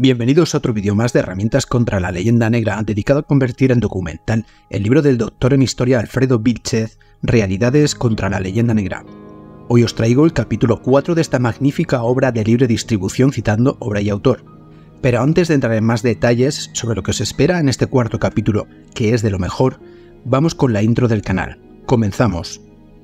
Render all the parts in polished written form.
Bienvenidos a otro vídeo más de herramientas contra la leyenda negra dedicado a convertir en documental el libro del doctor en historia Alfredo Vilchez, Realidades contra la leyenda negra. Hoy os traigo el capítulo 4 de esta magnífica obra de libre distribución citando obra y autor. Pero antes de entrar en más detalles sobre lo que os espera en este cuarto capítulo, que es de lo mejor, vamos con la intro del canal. Comenzamos.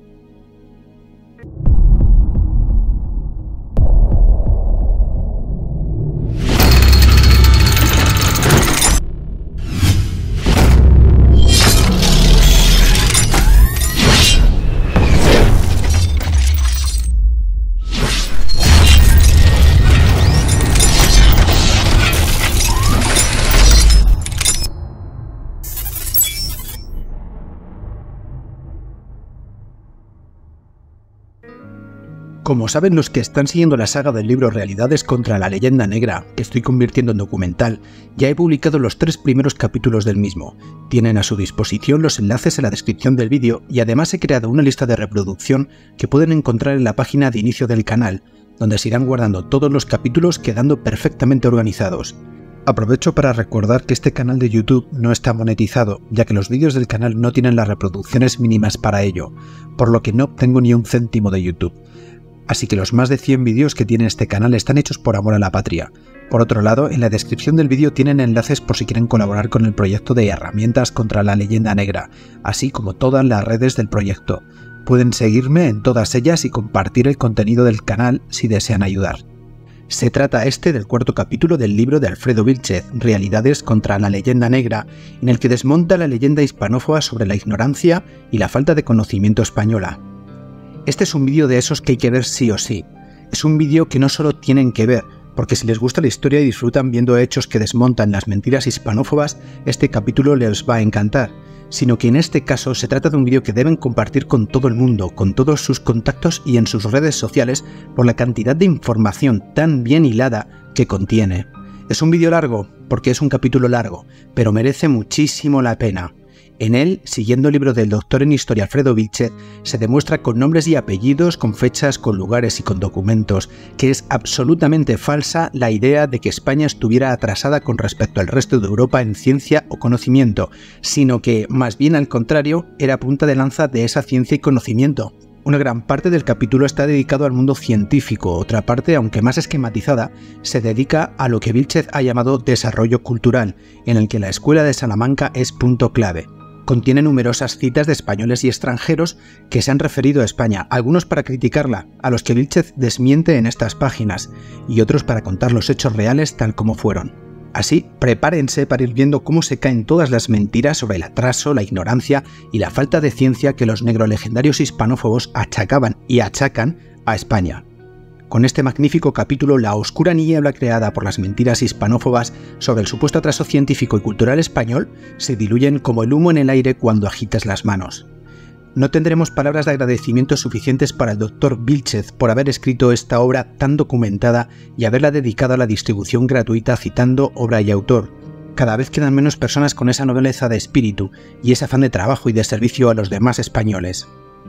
Como saben los que están siguiendo la saga del libro Realidades contra la leyenda negra, que estoy convirtiendo en documental, ya he publicado los 3 primeros capítulos del mismo. Tienen a su disposición los enlaces en la descripción del vídeo y además he creado una lista de reproducción que pueden encontrar en la página de inicio del canal, donde se irán guardando todos los capítulos quedando perfectamente organizados. Aprovecho para recordar que este canal de YouTube no está monetizado, ya que los vídeos del canal no tienen las reproducciones mínimas para ello, por lo que no obtengo ni un céntimo de YouTube. Así que los más de 100 vídeos que tiene este canal están hechos por amor a la patria. Por otro lado, en la descripción del vídeo tienen enlaces por si quieren colaborar con el proyecto de herramientas contra la leyenda negra, así como todas las redes del proyecto. Pueden seguirme en todas ellas y compartir el contenido del canal si desean ayudar. Se trata del cuarto capítulo del libro de Alfredo Vilchez, Realidades contra la leyenda negra, en el que desmonta la leyenda hispanófoba sobre la ignorancia y la falta de conocimiento española. Este es un vídeo de esos que hay que ver sí o sí. Es un vídeo que no solo tienen que ver, porque si les gusta la historia y disfrutan viendo hechos que desmontan las mentiras hispanófobas, este capítulo les va a encantar, sino que en este caso se trata de un vídeo que deben compartir con todo el mundo, con todos sus contactos y en sus redes sociales por la cantidad de información tan bien hilada que contiene. Es un vídeo largo, porque es un capítulo largo, pero merece muchísimo la pena. En él, siguiendo el libro del doctor en historia Alfredo Vilchez, se demuestra con nombres y apellidos, con fechas, con lugares y con documentos, que es absolutamente falsa la idea de que España estuviera atrasada con respecto al resto de Europa en ciencia o conocimiento, sino que, más bien al contrario, era punta de lanza de esa ciencia y conocimiento. Una gran parte del capítulo está dedicado al mundo científico, otra parte, aunque más esquematizada, se dedica a lo que Vilchez ha llamado desarrollo cultural, en el que la Escuela de Salamanca es punto clave. Contiene numerosas citas de españoles y extranjeros que se han referido a España, algunos para criticarla, a los que Vilchez desmiente en estas páginas, y otros para contar los hechos reales tal como fueron. Así, prepárense para ir viendo cómo se caen todas las mentiras sobre el atraso, la ignorancia y la falta de ciencia que los negrolegendarios hispanófobos achacaban y achacan a España. Con este magnífico capítulo, la oscura niebla creada por las mentiras hispanófobas sobre el supuesto atraso científico y cultural español se diluyen como el humo en el aire cuando agitas las manos. No tendremos palabras de agradecimiento suficientes para el doctor Vilchez por haber escrito esta obra tan documentada y haberla dedicado a la distribución gratuita citando obra y autor. Cada vez quedan menos personas con esa nobleza de espíritu y ese afán de trabajo y de servicio a los demás españoles.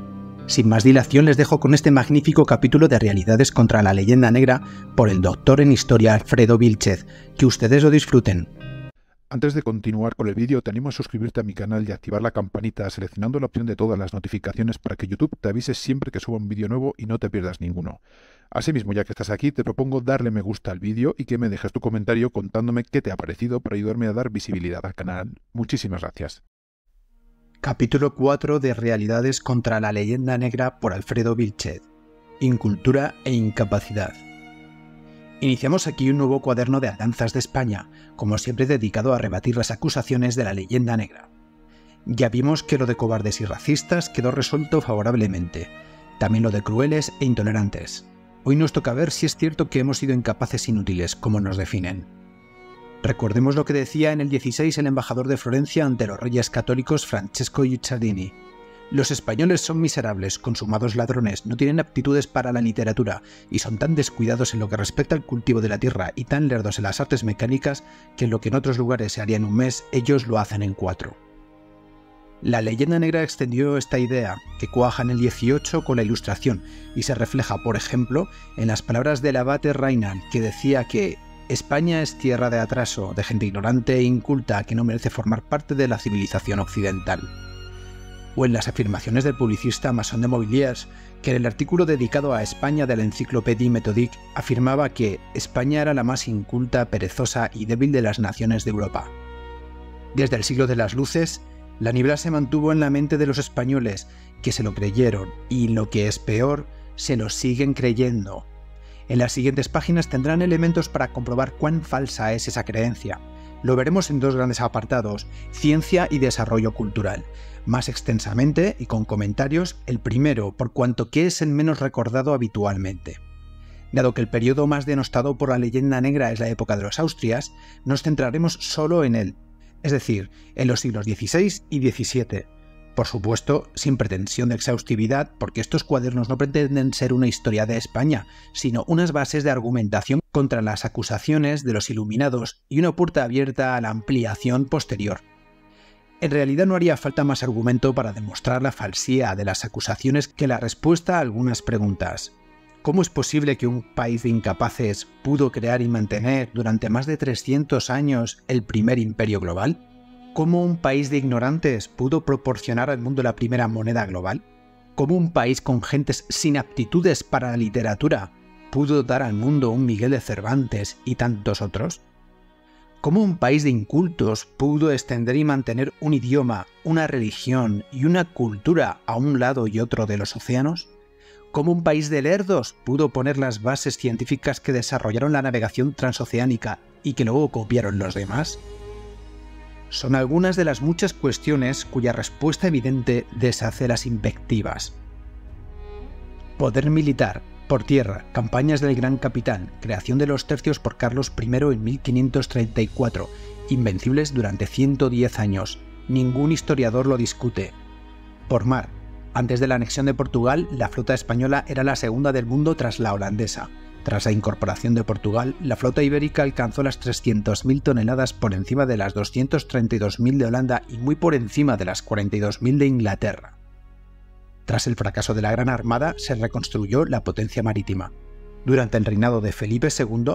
Sin más dilación les dejo con este magnífico capítulo de Realidades contra la leyenda negra por el doctor en historia Alfredo Vilchez. Que ustedes lo disfruten. Antes de continuar con el vídeo te animo a suscribirte a mi canal y activar la campanita seleccionando la opción de todas las notificaciones para que YouTube te avise siempre que suba un vídeo nuevo y no te pierdas ninguno. Asimismo, ya que estás aquí, te propongo darle me gusta al vídeo y que me dejes tu comentario contándome qué te ha parecido para ayudarme a dar visibilidad al canal. Muchísimas gracias. Capítulo 4 de Realidades contra la leyenda negra por Alfredo Vilchez. Incultura e incapacidad. Iniciamos aquí un nuevo cuaderno de Andanzas de España, como siempre dedicado a rebatir las acusaciones de la leyenda negra. Ya vimos que lo de cobardes y racistas quedó resuelto favorablemente, también lo de crueles e intolerantes. Hoy nos toca ver si es cierto que hemos sido incapaces inútiles, como nos definen. Recordemos lo que decía en el 16 el embajador de Florencia ante los reyes católicos Francesco Guicciardini. Los españoles son miserables, consumados ladrones, no tienen aptitudes para la literatura y son tan descuidados en lo que respecta al cultivo de la tierra y tan lerdos en las artes mecánicas que lo que en otros lugares se haría en un mes, ellos lo hacen en 4. La leyenda negra extendió esta idea, que cuaja en el 18 con la Ilustración, y se refleja, por ejemplo, en las palabras del abate Raynal, que decía que España es tierra de atraso, de gente ignorante e inculta que no merece formar parte de la civilización occidental. O en las afirmaciones del publicista Masson de Mobiliers, que en el artículo dedicado a España de la Encyclopédie Méthodique afirmaba que España era la más inculta, perezosa y débil de las naciones de Europa. Desde el siglo de las luces, la niebla se mantuvo en la mente de los españoles, que se lo creyeron y, lo que es peor, se lo siguen creyendo. En las siguientes páginas tendrán elementos para comprobar cuán falsa es esa creencia. Lo veremos en dos grandes apartados, ciencia y desarrollo cultural. Más extensamente y con comentarios, el primero, por cuanto que es el menos recordado habitualmente. Dado que el periodo más denostado por la leyenda negra es la época de los Austrias, nos centraremos solo en él, es decir, en los siglos XVI y XVII. Por supuesto, sin pretensión de exhaustividad, porque estos cuadernos no pretenden ser una historia de España, sino unas bases de argumentación contra las acusaciones de los iluminados y una puerta abierta a la ampliación posterior. En realidad no haría falta más argumento para demostrar la falsía de las acusaciones que la respuesta a algunas preguntas. ¿Cómo es posible que un país de incapaces pudo crear y mantener durante más de 300 años el primer imperio global? ¿Cómo un país de ignorantes pudo proporcionar al mundo la primera moneda global? ¿Cómo un país con gentes sin aptitudes para la literatura pudo dar al mundo un Miguel de Cervantes y tantos otros? ¿Cómo un país de incultos pudo extender y mantener un idioma, una religión y una cultura a un lado y otro de los océanos? ¿Cómo un país de lerdos pudo poner las bases científicas que desarrollaron la navegación transoceánica y que luego copiaron los demás? Son algunas de las muchas cuestiones cuya respuesta evidente deshace las invectivas. Poder militar, por tierra, campañas del Gran Capitán, creación de los tercios por Carlos I en 1534, invencibles durante 110 años, ningún historiador lo discute. Por mar, antes de la anexión de Portugal, la flota española era la segunda del mundo tras la holandesa. Tras la incorporación de Portugal, la flota ibérica alcanzó las 300.000 toneladas por encima de las 232.000 de Holanda y muy por encima de las 42.000 de Inglaterra. Tras el fracaso de la Gran Armada, se reconstruyó la potencia marítima. Durante el reinado de Felipe II,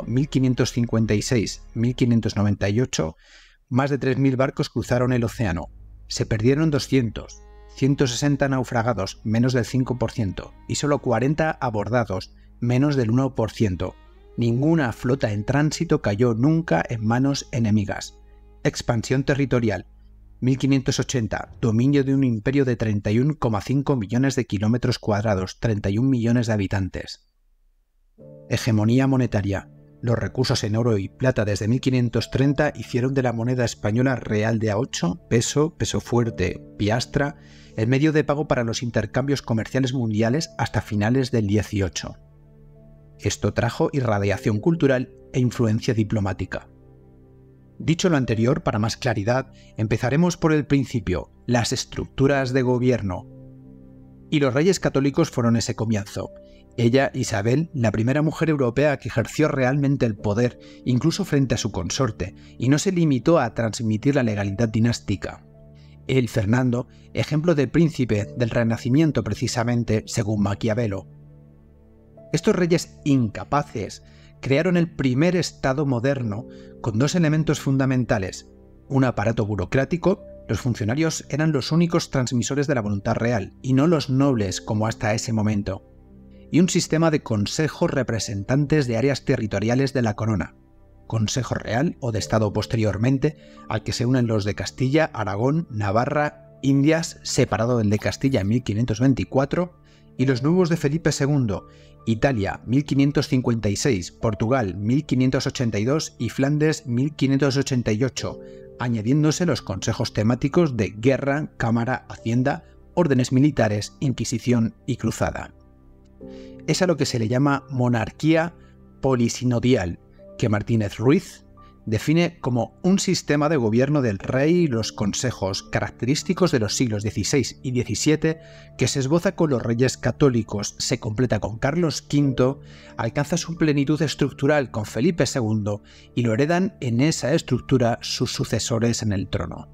1556-1598, más de 3.000 barcos cruzaron el océano. Se perdieron 200, 160 naufragados, menos del 5%, y solo 40 abordados, menos del 1%. Ninguna flota en tránsito cayó nunca en manos enemigas. Expansión territorial. 1580. Dominio de un imperio de 31,5 millones de kilómetros cuadrados, 31 millones de habitantes. Hegemonía monetaria. Los recursos en oro y plata desde 1530 hicieron de la moneda española real de A8, peso, peso fuerte, piastra, el medio de pago para los intercambios comerciales mundiales hasta finales del 18. Esto trajo irradiación cultural e influencia diplomática. Dicho lo anterior, para más claridad, empezaremos por el principio, las estructuras de gobierno. Y los reyes católicos fueron ese comienzo. Ella, Isabel, la primera mujer europea que ejerció realmente el poder, incluso frente a su consorte, y no se limitó a transmitir la legalidad dinástica. Él, Fernando, ejemplo de príncipe del Renacimiento precisamente, según Maquiavelo. Estos reyes incapaces crearon el primer Estado moderno con dos elementos fundamentales: un aparato burocrático. Los funcionarios eran los únicos transmisores de la voluntad real, y no los nobles como hasta ese momento, y un sistema de consejos representantes de áreas territoriales de la corona, Consejo Real o de Estado posteriormente, al que se unen los de Castilla, Aragón, Navarra, Indias, separado del de Castilla en 1524, y los nuevos de Felipe II, Italia 1556, Portugal 1582 y Flandes 1588, añadiéndose los consejos temáticos de Guerra, Cámara, Hacienda, órdenes militares, Inquisición y Cruzada. Es a lo que se le llama monarquía polisinodial, que Martínez Ruiz define como un sistema de gobierno del rey y los consejos característicos de los siglos XVI y XVII que se esboza con los reyes católicos, se completa con Carlos V, alcanza su plenitud estructural con Felipe II y lo heredan en esa estructura sus sucesores en el trono.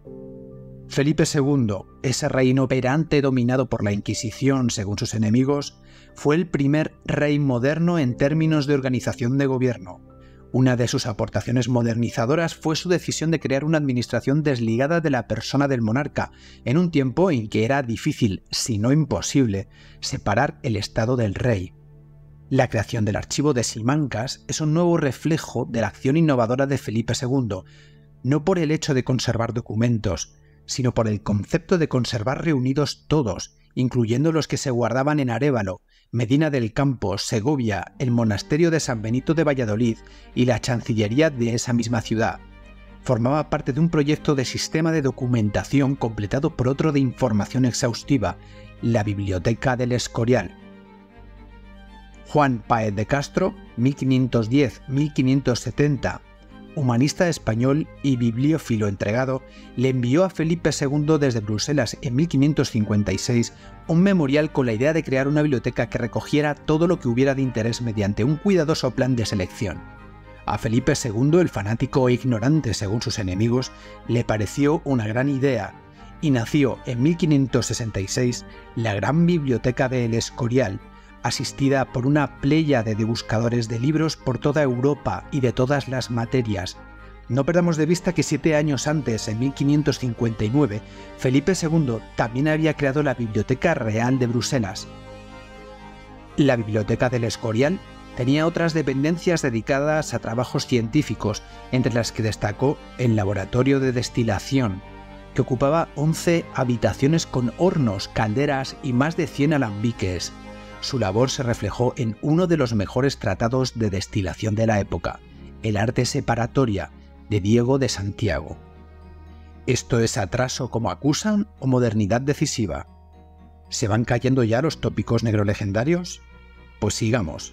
Felipe II, ese rey inoperante dominado por la Inquisición según sus enemigos, fue el primer rey moderno en términos de organización de gobierno. Una de sus aportaciones modernizadoras fue su decisión de crear una administración desligada de la persona del monarca, en un tiempo en que era difícil, si no imposible, separar el Estado del rey. La creación del archivo de Simancas es un nuevo reflejo de la acción innovadora de Felipe II, no por el hecho de conservar documentos, sino por el concepto de conservar reunidos todos, incluyendo los que se guardaban en Arévalo, Medina del Campo, Segovia, el monasterio de San Benito de Valladolid y la chancillería de esa misma ciudad. Formaba parte de un proyecto de sistema de documentación completado por otro de información exhaustiva, la Biblioteca del Escorial. Juan Páez de Castro, 1510-1570, humanista español y bibliófilo entregado, le envió a Felipe II desde Bruselas en 1556 un memorial con la idea de crear una biblioteca que recogiera todo lo que hubiera de interés mediante un cuidadoso plan de selección. A Felipe II, el fanático e ignorante según sus enemigos, le pareció una gran idea y nació en 1566 la Gran Biblioteca de El Escorial, asistida por una pléyade de buscadores de libros por toda Europa y de todas las materias. No perdamos de vista que 7 años antes, en 1559, Felipe II también había creado la Biblioteca Real de Bruselas. La Biblioteca del Escorial tenía otras dependencias dedicadas a trabajos científicos, entre las que destacó el laboratorio de destilación, que ocupaba 11 habitaciones con hornos, calderas y más de 100 alambiques. Su labor se reflejó en uno de los mejores tratados de destilación de la época, el Arte Separatoria, de Diego de Santiago. ¿Esto es atraso como acusan o modernidad decisiva? ¿Se van cayendo ya los tópicos negrolegendarios? Pues sigamos.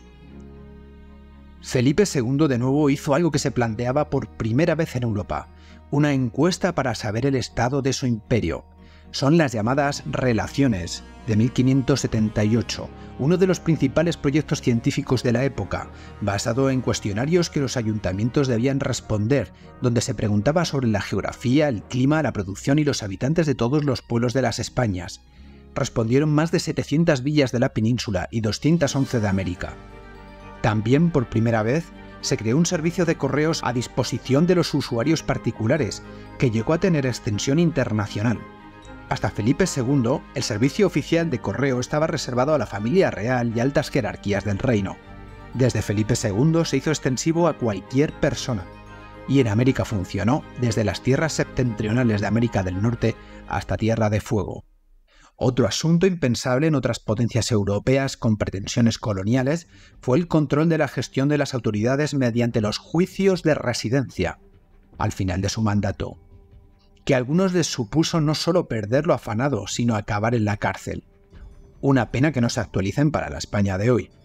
Felipe II de nuevo hizo algo que se planteaba por primera vez en Europa, una encuesta para saber el estado de su imperio. Son las llamadas Relaciones, de 1578, uno de los principales proyectos científicos de la época, basado en cuestionarios que los ayuntamientos debían responder, donde se preguntaba sobre la geografía, el clima, la producción y los habitantes de todos los pueblos de las Españas. Respondieron más de 700 villas de la península y 211 de América. También, por primera vez, se creó un servicio de correos a disposición de los usuarios particulares, que llegó a tener extensión internacional. Hasta Felipe II, el servicio oficial de correo estaba reservado a la familia real y altas jerarquías del reino. Desde Felipe II se hizo extensivo a cualquier persona, y en América funcionó desde las tierras septentrionales de América del Norte hasta Tierra de Fuego. Otro asunto impensable en otras potencias europeas con pretensiones coloniales fue el control de la gestión de las autoridades mediante los juicios de residencia, al final de su mandato, que a algunos les supuso no solo perder lo afanado, sino acabar en la cárcel. Una pena que no se actualicen para la España de hoy.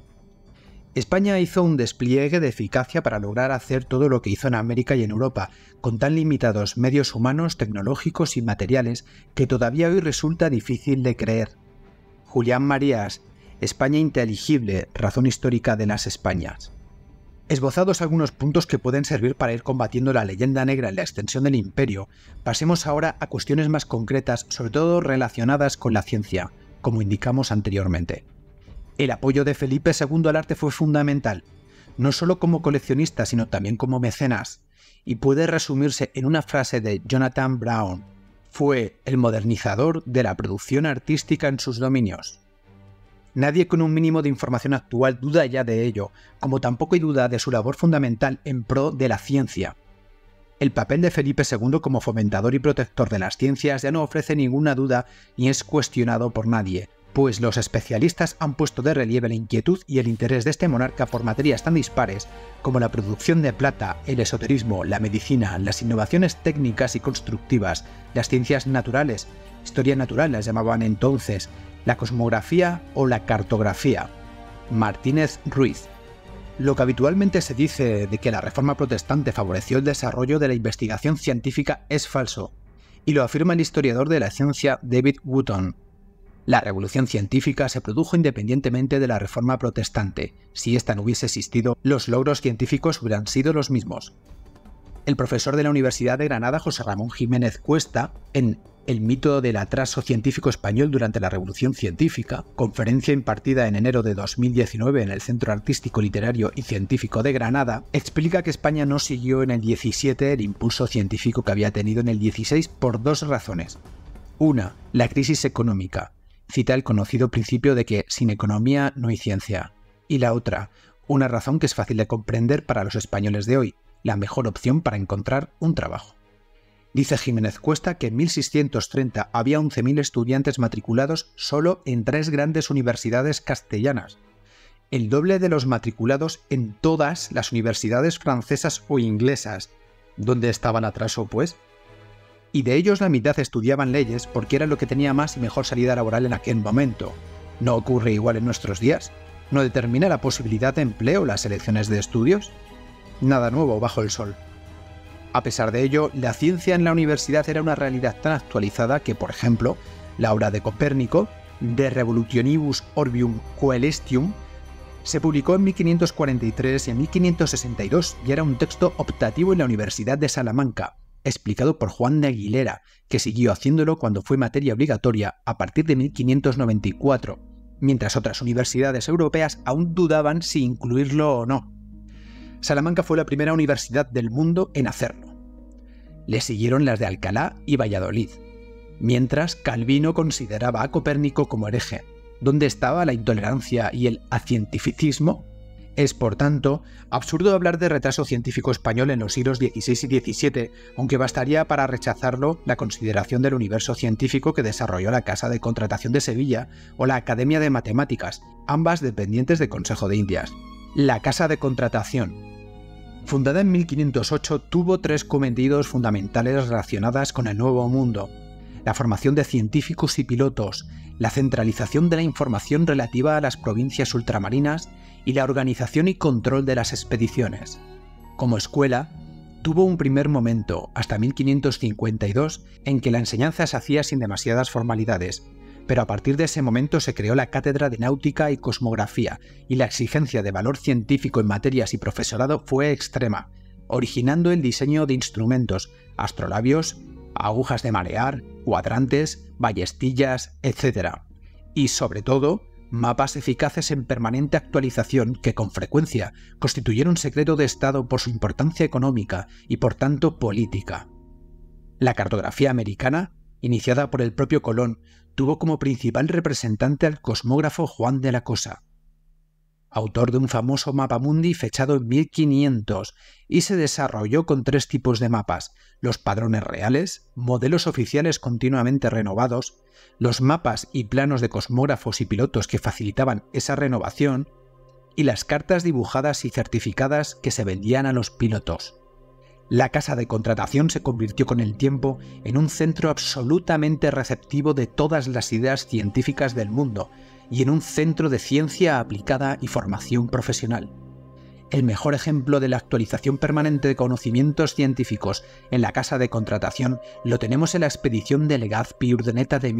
España hizo un despliegue de eficacia para lograr hacer todo lo que hizo en América y en Europa, con tan limitados medios humanos, tecnológicos y materiales que todavía hoy resulta difícil de creer. Julián Marías, España inteligible, razón histórica de las Españas. Esbozados algunos puntos que pueden servir para ir combatiendo la leyenda negra en la extensión del imperio, pasemos ahora a cuestiones más concretas, sobre todo relacionadas con la ciencia, como indicamos anteriormente. El apoyo de Felipe II al arte fue fundamental, no solo como coleccionista, sino también como mecenas, y puede resumirse en una frase de Jonathan Brown: fue el modernizador de la producción artística en sus dominios. Nadie con un mínimo de información actual duda ya de ello, como tampoco hay duda de su labor fundamental en pro de la ciencia. El papel de Felipe II como fomentador y protector de las ciencias ya no ofrece ninguna duda ni es cuestionado por nadie, pues los especialistas han puesto de relieve la inquietud y el interés de este monarca por materias tan dispares como la producción de plata, el esoterismo, la medicina, las innovaciones técnicas y constructivas, las ciencias naturales, historia natural las llamaban entonces, la cosmografía o la cartografía. Martínez Ruiz. Lo que habitualmente se dice de que la Reforma Protestante favoreció el desarrollo de la investigación científica es falso, y lo afirma el historiador de la ciencia David Wootton. La revolución científica se produjo independientemente de la Reforma Protestante. Si ésta no hubiese existido, los logros científicos hubieran sido los mismos. El profesor de la Universidad de Granada, José Ramón Jiménez Cuesta, en El mito del atraso científico español durante la Revolución Científica, conferencia impartida en enero de 2019 en el Centro Artístico, Literario y Científico de Granada, explica que España no siguió en el 17 el impulso científico que había tenido en el 16 por dos razones. Una, la crisis económica. Cita el conocido principio de que sin economía no hay ciencia. Y la otra, una razón que es fácil de comprender para los españoles de hoy, la mejor opción para encontrar un trabajo. Dice Jiménez Cuesta que en 1630 había 11.000 estudiantes matriculados solo en 3 grandes universidades castellanas, el doble de los matriculados en todas las universidades francesas o inglesas. ¿Dónde estaba el atraso, pues? Y de ellos la mitad estudiaban leyes porque era lo que tenía más y mejor salida laboral en aquel momento. ¿No ocurre igual en nuestros días? ¿No determina la posibilidad de empleo las elecciones de estudios? Nada nuevo bajo el sol. A pesar de ello, la ciencia en la universidad era una realidad tan actualizada que, por ejemplo, la obra de Copérnico, De Revolutionibus Orbium Coelestium, se publicó en 1543 y en 1562 y era un texto optativo en la Universidad de Salamanca, explicado por Juan de Aguilera, que siguió haciéndolo cuando fue materia obligatoria a partir de 1594, mientras otras universidades europeas aún dudaban si incluirlo o no. Salamanca fue la primera universidad del mundo en hacerlo. Le siguieron las de Alcalá y Valladolid, mientras Calvino consideraba a Copérnico como hereje. ¿Dónde estaba la intolerancia y el acientificismo? Es, por tanto, absurdo hablar de retraso científico español en los siglos XVI y XVII, aunque bastaría para rechazarlo la consideración del universo científico que desarrolló la Casa de Contratación de Sevilla o la Academia de Matemáticas, ambas dependientes del Consejo de Indias. La Casa de Contratación, fundada en 1508, tuvo 3 cometidos fundamentales relacionadas con el Nuevo Mundo: la formación de científicos y pilotos, la centralización de la información relativa a las provincias ultramarinas y la organización y control de las expediciones. Como escuela, tuvo un primer momento, hasta 1552, en que la enseñanza se hacía sin demasiadas formalidades, pero a partir de ese momento se creó la Cátedra de Náutica y Cosmografía, y la exigencia de valor científico en materias y profesorado fue extrema, originando el diseño de instrumentos, astrolabios, agujas de marear, cuadrantes, ballestillas, etc. Y, sobre todo, mapas eficaces en permanente actualización que con frecuencia constituyeron secreto de Estado por su importancia económica y por tanto política. La cartografía americana, iniciada por el propio Colón, tuvo como principal representante al cosmógrafo Juan de la Cosa, autor de un famoso mapamundi fechado en 1500, y se desarrolló con 3 tipos de mapas: los padrones reales, modelos oficiales continuamente renovados, los mapas y planos de cosmógrafos y pilotos que facilitaban esa renovación, y las cartas dibujadas y certificadas que se vendían a los pilotos. La Casa de Contratación se convirtió con el tiempo en un centro absolutamente receptivo de todas las ideas científicas del mundo y en un centro de ciencia aplicada y formación profesional. El mejor ejemplo de la actualización permanente de conocimientos científicos en la Casa de Contratación lo tenemos en la expedición de Legazpi Urdaneta de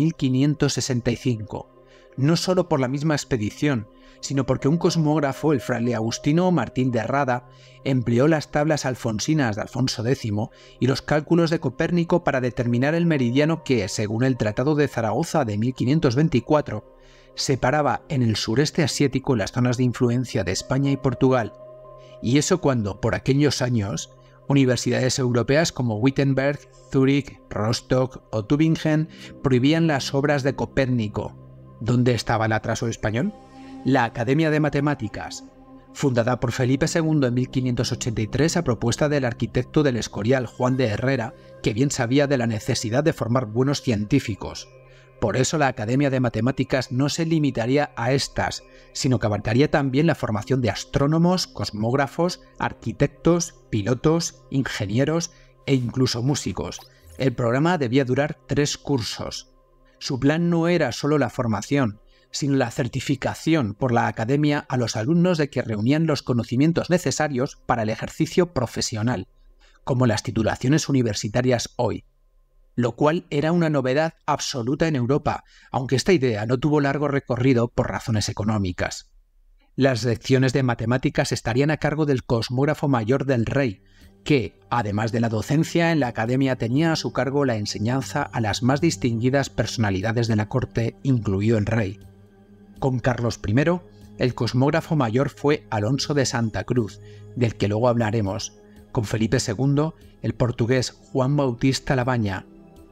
1565. No solo por la misma expedición, sino porque un cosmógrafo, el fraile Agustino Martín de Rada, empleó las tablas alfonsinas de Alfonso X y los cálculos de Copérnico para determinar el meridiano que, según el Tratado de Zaragoza de 1524, separaba en el sureste asiático las zonas de influencia de España y Portugal. Y eso cuando, por aquellos años, universidades europeas como Wittenberg, Zúrich, Rostock o Tübingen prohibían las obras de Copérnico. ¿Dónde estaba el atraso español? La Academia de Matemáticas, fundada por Felipe II en 1583 a propuesta del arquitecto del Escorial Juan de Herrera, que bien sabía de la necesidad de formar buenos científicos. Por eso la Academia de Matemáticas no se limitaría a estas, sino que abarcaría también la formación de astrónomos, cosmógrafos, arquitectos, pilotos, ingenieros e incluso músicos. El programa debía durar 3 cursos. Su plan no era solo la formación, sino la certificación por la Academia a los alumnos de que reunían los conocimientos necesarios para el ejercicio profesional, como las titulaciones universitarias hoy, lo cual era una novedad absoluta en Europa, aunque esta idea no tuvo largo recorrido por razones económicas. Las lecciones de matemáticas estarían a cargo del cosmógrafo mayor del rey, que, además de la docencia en la academia, tenía a su cargo la enseñanza a las más distinguidas personalidades de la corte, incluido el rey. Con Carlos I, el cosmógrafo mayor fue Alonso de Santa Cruz, del que luego hablaremos. Con Felipe II, el portugués Juan Bautista Labaña.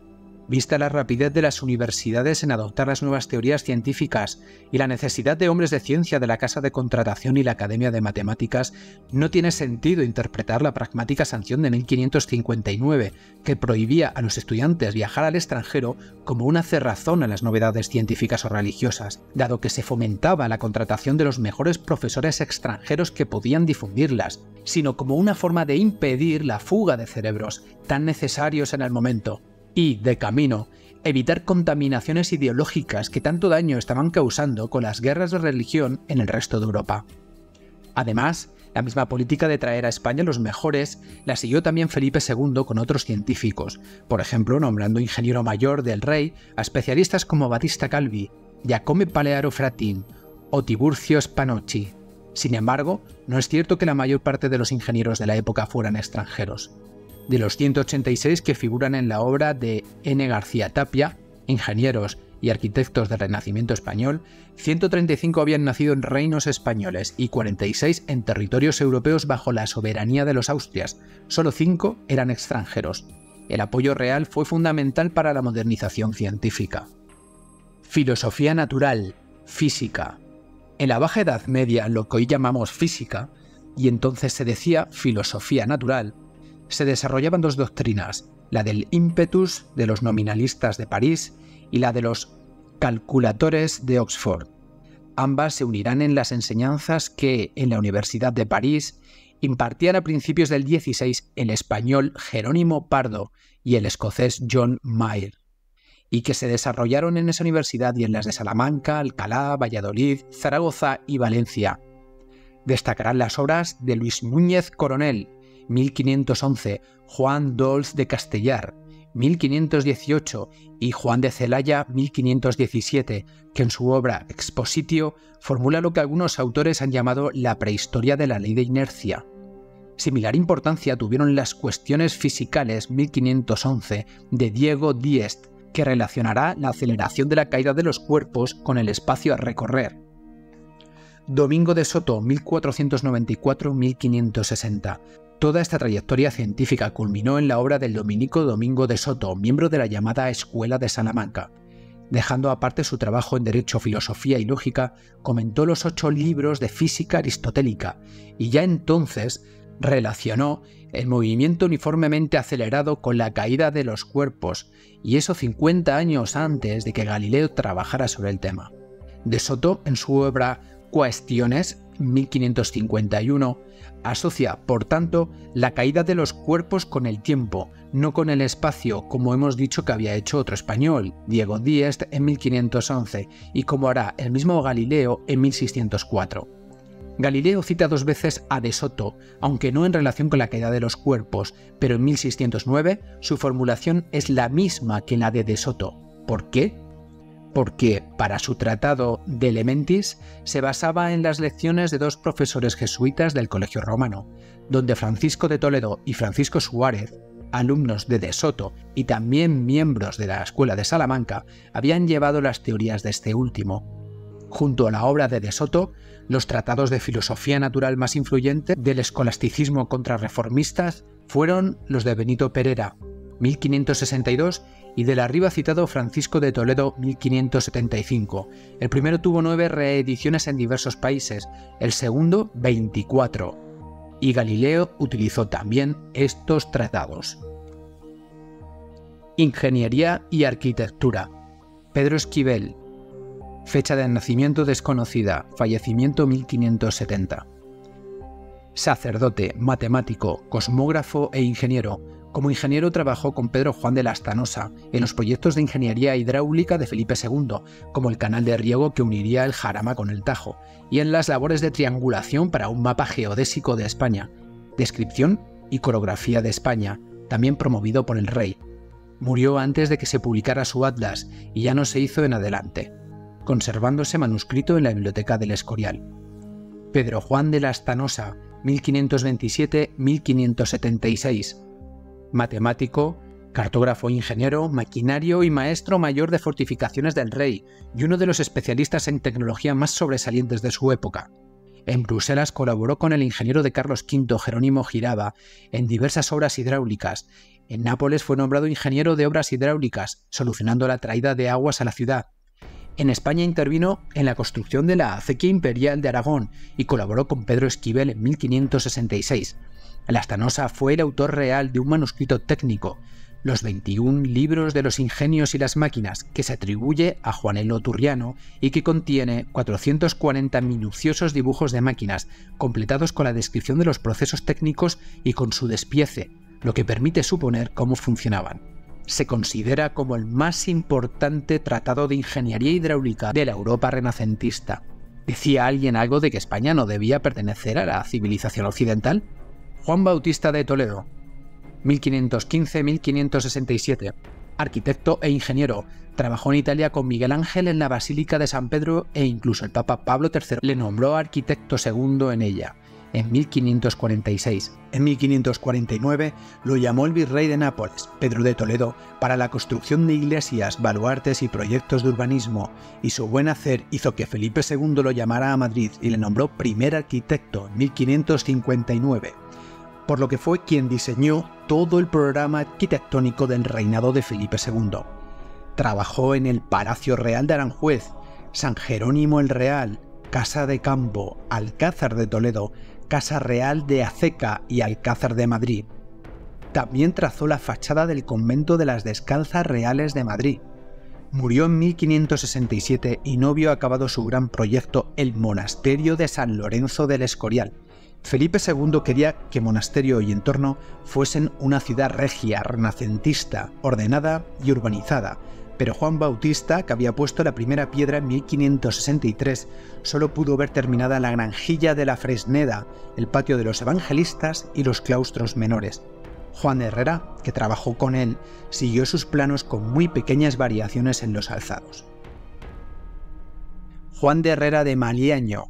Vista la rapidez de las universidades en adoptar las nuevas teorías científicas y la necesidad de hombres de ciencia de la Casa de Contratación y la Academia de Matemáticas, no tiene sentido interpretar la pragmática sanción de 1559, que prohibía a los estudiantes viajar al extranjero, como una cerrazón a las novedades científicas o religiosas, dado que se fomentaba la contratación de los mejores profesores extranjeros que podían difundirlas, sino como una forma de impedir la fuga de cerebros, tan necesarios en el momento. Y, de camino, evitar contaminaciones ideológicas que tanto daño estaban causando con las guerras de religión en el resto de Europa. Además, la misma política de traer a España los mejores la siguió también Felipe II con otros científicos, por ejemplo nombrando ingeniero mayor del rey a especialistas como Battista Calvi, Giacomo Palearo Fratin o Tiburcio Spanocchi. Sin embargo, no es cierto que la mayor parte de los ingenieros de la época fueran extranjeros. De los 186 que figuran en la obra de N. García Tapia, Ingenieros y Arquitectos del Renacimiento Español, 135 habían nacido en reinos españoles y 46 en territorios europeos bajo la soberanía de los Austrias. Solo 5 eran extranjeros. El apoyo real fue fundamental para la modernización científica. Filosofía natural, física. En la Baja Edad Media, lo que hoy llamamos física, y entonces se decía filosofía natural, se desarrollaban dos doctrinas, la del ímpetus de los nominalistas de París y la de los calculadores de Oxford. Ambas se unirán en las enseñanzas que, en la Universidad de París, impartían a principios del XVI el español Jerónimo Pardo y el escocés John Mair, y que se desarrollaron en esa universidad y en las de Salamanca, Alcalá, Valladolid, Zaragoza y Valencia. Destacarán las obras de Luis Núñez Coronel, 1511, Juan Dols de Castellar, 1518 y Juan de Celaya, 1517, que en su obra Expositio formula lo que algunos autores han llamado la prehistoria de la ley de inercia. Similar importancia tuvieron las cuestiones fisicales 1511 de Diego Diest, que relacionará la aceleración de la caída de los cuerpos con el espacio a recorrer. Domingo de Soto, 1494-1560. Toda esta trayectoria científica culminó en la obra del dominico Domingo de Soto, miembro de la llamada Escuela de Salamanca. Dejando aparte su trabajo en Derecho, Filosofía y Lógica, comentó los 8 libros de física aristotélica y ya entonces relacionó el movimiento uniformemente acelerado con la caída de los cuerpos, y eso 50 años antes de que Galileo trabajara sobre el tema. De Soto, en su obra Cuestiones, 1551, asocia, por tanto, la caída de los cuerpos con el tiempo, no con el espacio, como hemos dicho que había hecho otro español, Diego Diest, en 1511, y como hará el mismo Galileo en 1604. Galileo cita 2 veces a De Soto, aunque no en relación con la caída de los cuerpos, pero en 1609 su formulación es la misma que la de Soto. ¿Por qué? Porque para su tratado De Elementis se basaba en las lecciones de 2 profesores jesuitas del Colegio Romano, donde Francisco de Toledo y Francisco Suárez, alumnos de Soto y también miembros de la Escuela de Salamanca, habían llevado las teorías de este último. Junto a la obra de Soto, los tratados de filosofía natural más influyentes del escolasticismo contrarreformistas fueron los de Benito Perera, 1562, y del arriba citado Francisco de Toledo, 1575. El primero tuvo 9 reediciones en diversos países, el segundo 24, y Galileo utilizó también estos tratados. Ingeniería y arquitectura. Pedro Esquivel. Fecha de nacimiento desconocida, fallecimiento 1570. Sacerdote, matemático, cosmógrafo e ingeniero. Como ingeniero trabajó con Pedro Juan de Lastanosa en los proyectos de ingeniería hidráulica de Felipe II, como el canal de riego que uniría el Jarama con el Tajo, y en las labores de triangulación para un mapa geodésico de España, descripción y coreografía de España, también promovido por el rey. Murió antes de que se publicara su atlas y ya no se hizo en adelante, conservándose manuscrito en la Biblioteca del Escorial. Pedro Juan de Lastanosa, 1527-1576. Matemático, cartógrafo, ingeniero, maquinario y maestro mayor de fortificaciones del rey, y uno de los especialistas en tecnología más sobresalientes de su época. En Bruselas colaboró con el ingeniero de Carlos V, Jerónimo Giraba, en diversas obras hidráulicas. En Nápoles fue nombrado ingeniero de obras hidráulicas, solucionando la traída de aguas a la ciudad. En España intervino en la construcción de la acequia imperial de Aragón y colaboró con Pedro Esquivel en 1566. Lastanosa fue el autor real de un manuscrito técnico, los 21 libros de los ingenios y las máquinas, que se atribuye a Juanelo Turriano y que contiene 440 minuciosos dibujos de máquinas, completados con la descripción de los procesos técnicos y con su despiece, lo que permite suponer cómo funcionaban. Se considera como el más importante tratado de ingeniería hidráulica de la Europa renacentista. ¿Decía alguien algo de que España no debía pertenecer a la civilización occidental? Juan Bautista de Toledo, 1515-1567, arquitecto e ingeniero, trabajó en Italia con Miguel Ángel en la Basílica de San Pedro e incluso el Papa Pablo III le nombró arquitecto segundo en ella, en 1546. En 1549 lo llamó el virrey de Nápoles, Pedro de Toledo, para la construcción de iglesias, baluartes y proyectos de urbanismo, y su buen hacer hizo que Felipe II lo llamara a Madrid y le nombró primer arquitecto en 1559. Por lo que fue quien diseñó todo el programa arquitectónico del reinado de Felipe II. Trabajó en el Palacio Real de Aranjuez, San Jerónimo el Real, Casa de Campo, Alcázar de Toledo, Casa Real de Aceca y Alcázar de Madrid. También trazó la fachada del convento de las Descalzas Reales de Madrid. Murió en 1567 y no vio acabado su gran proyecto, el monasterio de San Lorenzo del Escorial. Felipe II quería que monasterio y entorno fuesen una ciudad regia, renacentista, ordenada y urbanizada, pero Juan Bautista, que había puesto la primera piedra en 1563, solo pudo ver terminada la granjilla de la Fresneda, el patio de los evangelistas y los claustros menores. Juan de Herrera, que trabajó con él, siguió sus planos con muy pequeñas variaciones en los alzados. Juan de Herrera de Maliaño,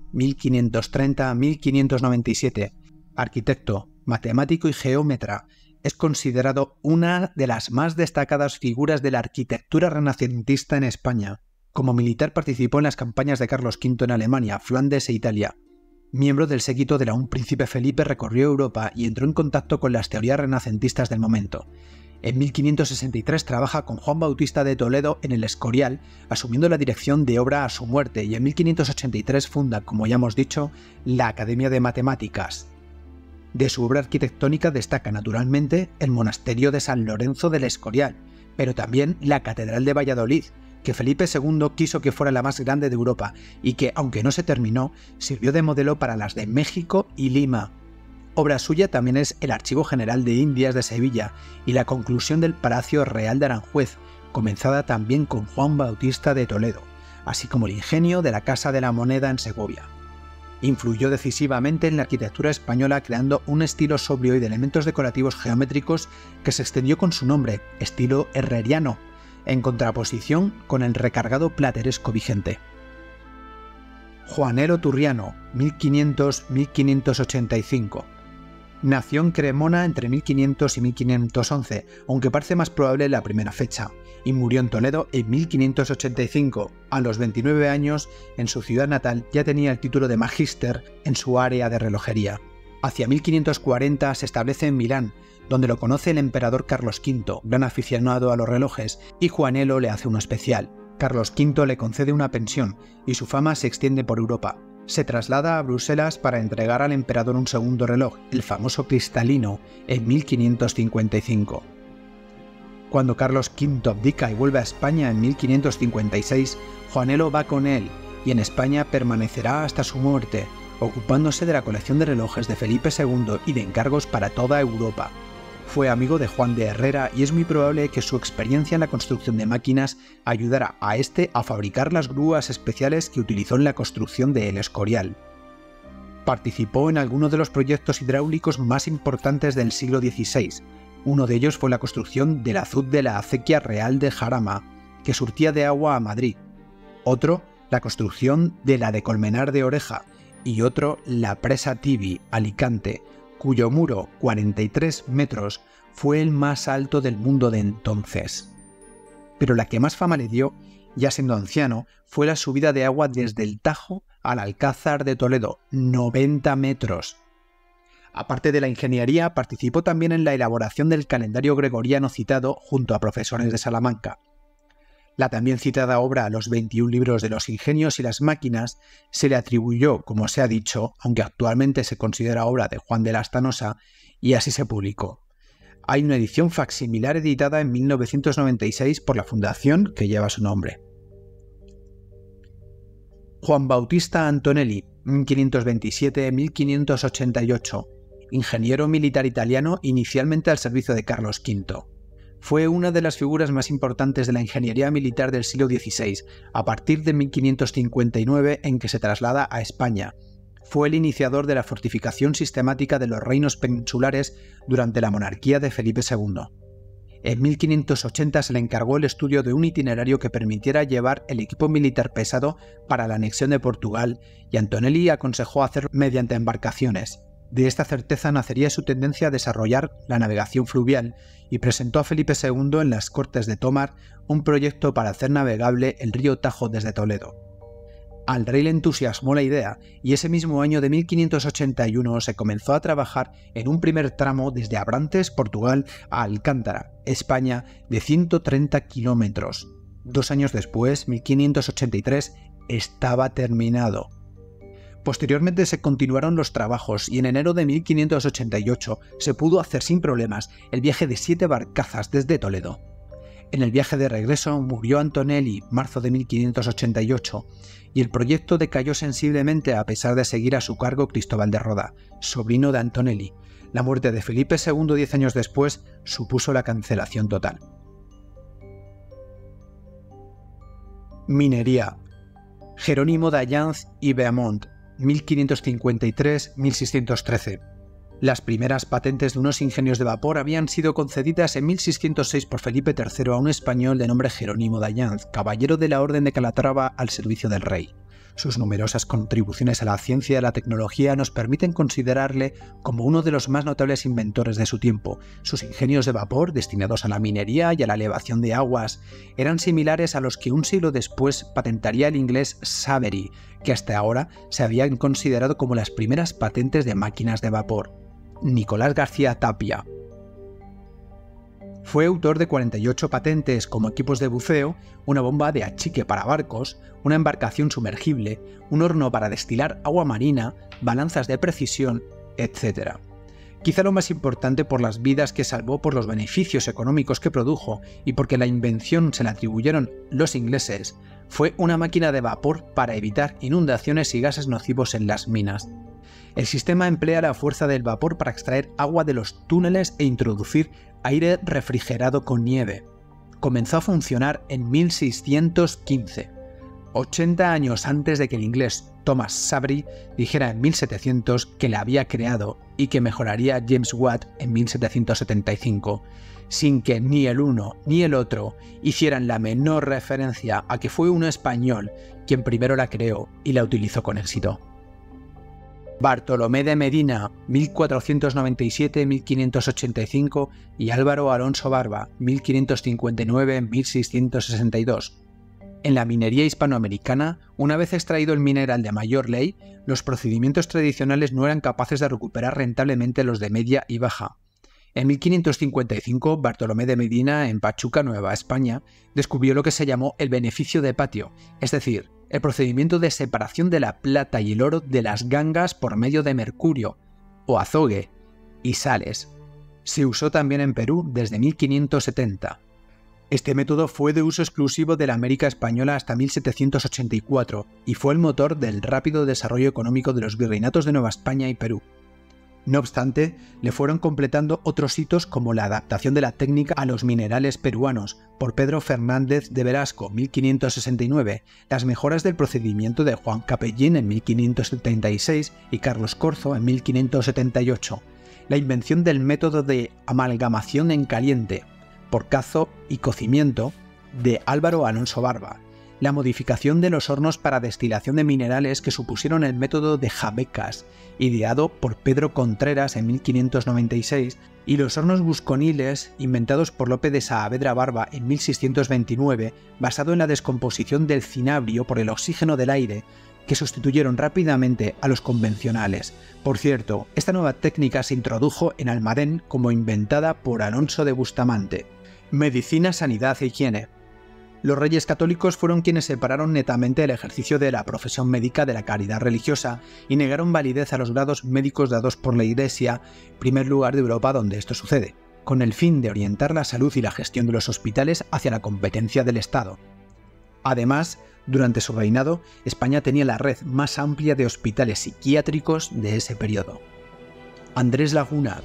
1530-1597, arquitecto, matemático y geómetra, es considerado una de las más destacadas figuras de la arquitectura renacentista en España. Como militar participó en las campañas de Carlos V en Alemania, Flandes e Italia. Miembro del séquito de un príncipe Felipe, recorrió Europa y entró en contacto con las teorías renacentistas del momento. En 1563 trabaja con Juan Bautista de Toledo en el Escorial, asumiendo la dirección de obra a su muerte, y en 1583 funda, como ya hemos dicho, la Academia de Matemáticas. De su obra arquitectónica destaca naturalmente el monasterio de San Lorenzo del Escorial, pero también la Catedral de Valladolid, que Felipe II quiso que fuera la más grande de Europa y que, aunque no se terminó, sirvió de modelo para las de México y Lima. Obra suya también es el Archivo General de Indias de Sevilla y la conclusión del Palacio Real de Aranjuez, comenzada también con Juan Bautista de Toledo, así como el ingenio de la Casa de la Moneda en Segovia. Influyó decisivamente en la arquitectura española creando un estilo sobrio y de elementos decorativos geométricos que se extendió con su nombre, estilo herreriano, en contraposición con el recargado plateresco vigente. Juanelo Turriano, 1500-1585. Nació en Cremona entre 1500 y 1511, aunque parece más probable la primera fecha, y murió en Toledo en 1585. A los 29 años, en su ciudad natal, ya tenía el título de magíster en su área de relojería. Hacia 1540 se establece en Milán, donde lo conoce el emperador Carlos V, gran aficionado a los relojes, y Juanelo le hace uno especial. Carlos V le concede una pensión, y su fama se extiende por Europa. Se traslada a Bruselas para entregar al emperador un segundo reloj, el famoso cristalino, en 1555. Cuando Carlos V abdica y vuelve a España en 1556, Juanelo va con él, y en España permanecerá hasta su muerte, ocupándose de la colección de relojes de Felipe II y de encargos para toda Europa. Fue amigo de Juan de Herrera y es muy probable que su experiencia en la construcción de máquinas ayudara a este a fabricar las grúas especiales que utilizó en la construcción de El Escorial. Participó en algunos de los proyectos hidráulicos más importantes del siglo XVI. Uno de ellos fue la construcción del azud de la Acequia Real de Jarama, que surtía de agua a Madrid. Otro, la construcción de la de Colmenar de Oreja, y otro la Presa Tibi, Alicante, cuyo muro, 43 metros, fue el más alto del mundo de entonces. Pero la que más fama le dio, ya siendo anciano, fue la subida de agua desde el Tajo al Alcázar de Toledo, 90 metros. Aparte de la ingeniería, participó también en la elaboración del calendario gregoriano citado junto a profesores de Salamanca. La también citada obra Los 21 libros de los ingenios y las máquinas se le atribuyó, como se ha dicho, aunque actualmente se considera obra de Juan de Lastanosa, y así se publicó. Hay una edición facsimilar editada en 1996 por la fundación que lleva su nombre. Juan Bautista Antonelli, 1527-1588, ingeniero militar italiano inicialmente al servicio de Carlos V. Fue una de las figuras más importantes de la ingeniería militar del siglo XVI, a partir de 1559 en que se traslada a España. Fue el iniciador de la fortificación sistemática de los reinos peninsulares durante la monarquía de Felipe II. En 1580 se le encargó el estudio de un itinerario que permitiera llevar el equipo militar pesado para la anexión de Portugal, y Antonelli aconsejó hacerlo mediante embarcaciones. De esta certeza nacería su tendencia a desarrollar la navegación fluvial, y presentó a Felipe II en las Cortes de Tomar un proyecto para hacer navegable el río Tajo desde Toledo. Al rey le entusiasmó la idea, y ese mismo año de 1581 se comenzó a trabajar en un primer tramo desde Abrantes, Portugal, a Alcántara, España, de 130 kilómetros. 2 años después, 1583, estaba terminado. Posteriormente se continuaron los trabajos y en enero de 1588 se pudo hacer sin problemas el viaje de 7 barcazas desde Toledo. En el viaje de regreso murió Antonelli, marzo de 1588, y el proyecto decayó sensiblemente a pesar de seguir a su cargo Cristóbal de Roda, sobrino de Antonelli. La muerte de Felipe II 10 años después supuso la cancelación total. Minería. Jerónimo d'Allanz y Beaumont, 1553-1613. Las primeras patentes de unos ingenios de vapor habían sido concedidas en 1606 por Felipe III a un español de nombre Jerónimo d'Allanz, caballero de la Orden de Calatrava al servicio del rey. Sus numerosas contribuciones a la ciencia y a la tecnología nos permiten considerarle como uno de los más notables inventores de su tiempo. Sus ingenios de vapor, destinados a la minería y a la elevación de aguas, eran similares a los que un siglo después patentaría el inglés Savery, que hasta ahora se habían considerado como las primeras patentes de máquinas de vapor. Nicolás García Tapia. Fue autor de 48 patentes como equipos de buceo, una bomba de achique para barcos, una embarcación sumergible, un horno para destilar agua marina, balanzas de precisión, etc. Quizá lo más importante por las vidas que salvó por los beneficios económicos que produjo y porque la invención se la atribuyeron los ingleses, fue una máquina de vapor para evitar inundaciones y gases nocivos en las minas. El sistema emplea la fuerza del vapor para extraer agua de los túneles e introducir aire refrigerado con nieve. Comenzó a funcionar en 1615, 80 años antes de que el inglés Thomas Savery dijera en 1700 que la había creado y que mejoraría James Watt en 1775, sin que ni el uno ni el otro hicieran la menor referencia a que fue un español quien primero la creó y la utilizó con éxito. Bartolomé de Medina, 1497-1585 y Álvaro Alonso Barba, 1559-1662. En la minería hispanoamericana, una vez extraído el mineral de mayor ley, los procedimientos tradicionales no eran capaces de recuperar rentablemente los de media y baja. En 1555, Bartolomé de Medina, en Pachuca, Nueva España, descubrió lo que se llamó el beneficio de patio, es decir, el procedimiento de separación de la plata y el oro de las gangas por medio de mercurio, o azogue, y sales. Se usó también en Perú desde 1570. Este método fue de uso exclusivo de la América española hasta 1784 y fue el motor del rápido desarrollo económico de los virreinatos de Nueva España y Perú. No obstante, le fueron completando otros hitos como la adaptación de la técnica a los minerales peruanos por Pedro Fernández de Velasco, 1569, las mejoras del procedimiento de Juan Capellín en 1576 y Carlos Corzo en 1578, la invención del método de amalgamación en caliente por cazo y cocimiento de Álvaro Alonso Barba, la modificación de los hornos para destilación de minerales que supusieron el método de Jabecas, ideado por Pedro Contreras en 1596, y los hornos busconiles, inventados por Lope de Saavedra Barba en 1629, basado en la descomposición del cinabrio por el oxígeno del aire, que sustituyeron rápidamente a los convencionales. Por cierto, esta nueva técnica se introdujo en Almadén como inventada por Alonso de Bustamante. Medicina, sanidad e higiene. Los reyes católicos fueron quienes separaron netamente el ejercicio de la profesión médica de la caridad religiosa y negaron validez a los grados médicos dados por la Iglesia, primer lugar de Europa donde esto sucede, con el fin de orientar la salud y la gestión de los hospitales hacia la competencia del Estado. Además, durante su reinado, España tenía la red más amplia de hospitales psiquiátricos de ese periodo. Andrés Laguna,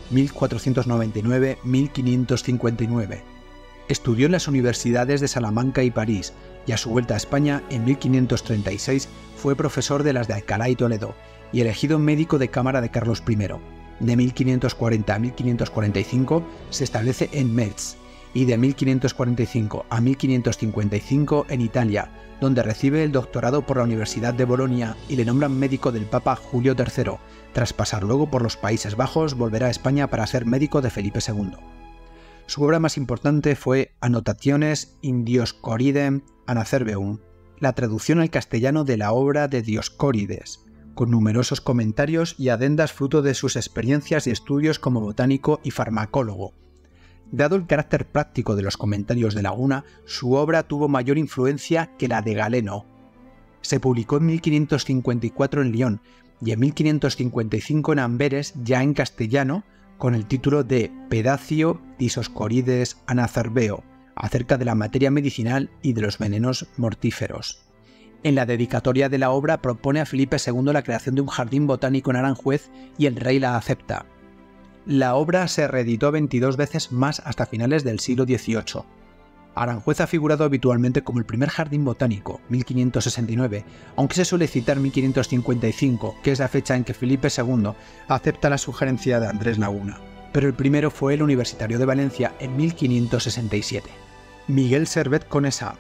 1499-1559. Estudió en las universidades de Salamanca y París, y a su vuelta a España, en 1536, fue profesor de las de Alcalá y Toledo, y elegido médico de cámara de Carlos I. De 1540 a 1545 se establece en Metz, y de 1545 a 1555 en Italia, donde recibe el doctorado por la Universidad de Bolonia y le nombran médico del Papa Julio III. Tras pasar luego por los Países Bajos, volverá a España para ser médico de Felipe II. Su obra más importante fue Annotationes in Dioscoridem Anacerbeum, la traducción al castellano de la obra de Dioscórides, con numerosos comentarios y adendas fruto de sus experiencias y estudios como botánico y farmacólogo. Dado el carácter práctico de los comentarios de Laguna, su obra tuvo mayor influencia que la de Galeno. Se publicó en 1554 en Lyon y en 1555 en Amberes, ya en castellano, con el título de Pedacio Dioscórides Anacerbeo, acerca de la materia medicinal y de los venenos mortíferos. En la dedicatoria de la obra propone a Felipe II la creación de un jardín botánico en Aranjuez y el rey la acepta. La obra se reeditó 22 veces más hasta finales del siglo XVIII. Aranjuez ha figurado habitualmente como el primer jardín botánico, 1569, aunque se suele citar 1555, que es la fecha en que Felipe II acepta la sugerencia de Andrés Laguna, pero el primero fue el Universitario de Valencia en 1567. Miguel Servet Conesa,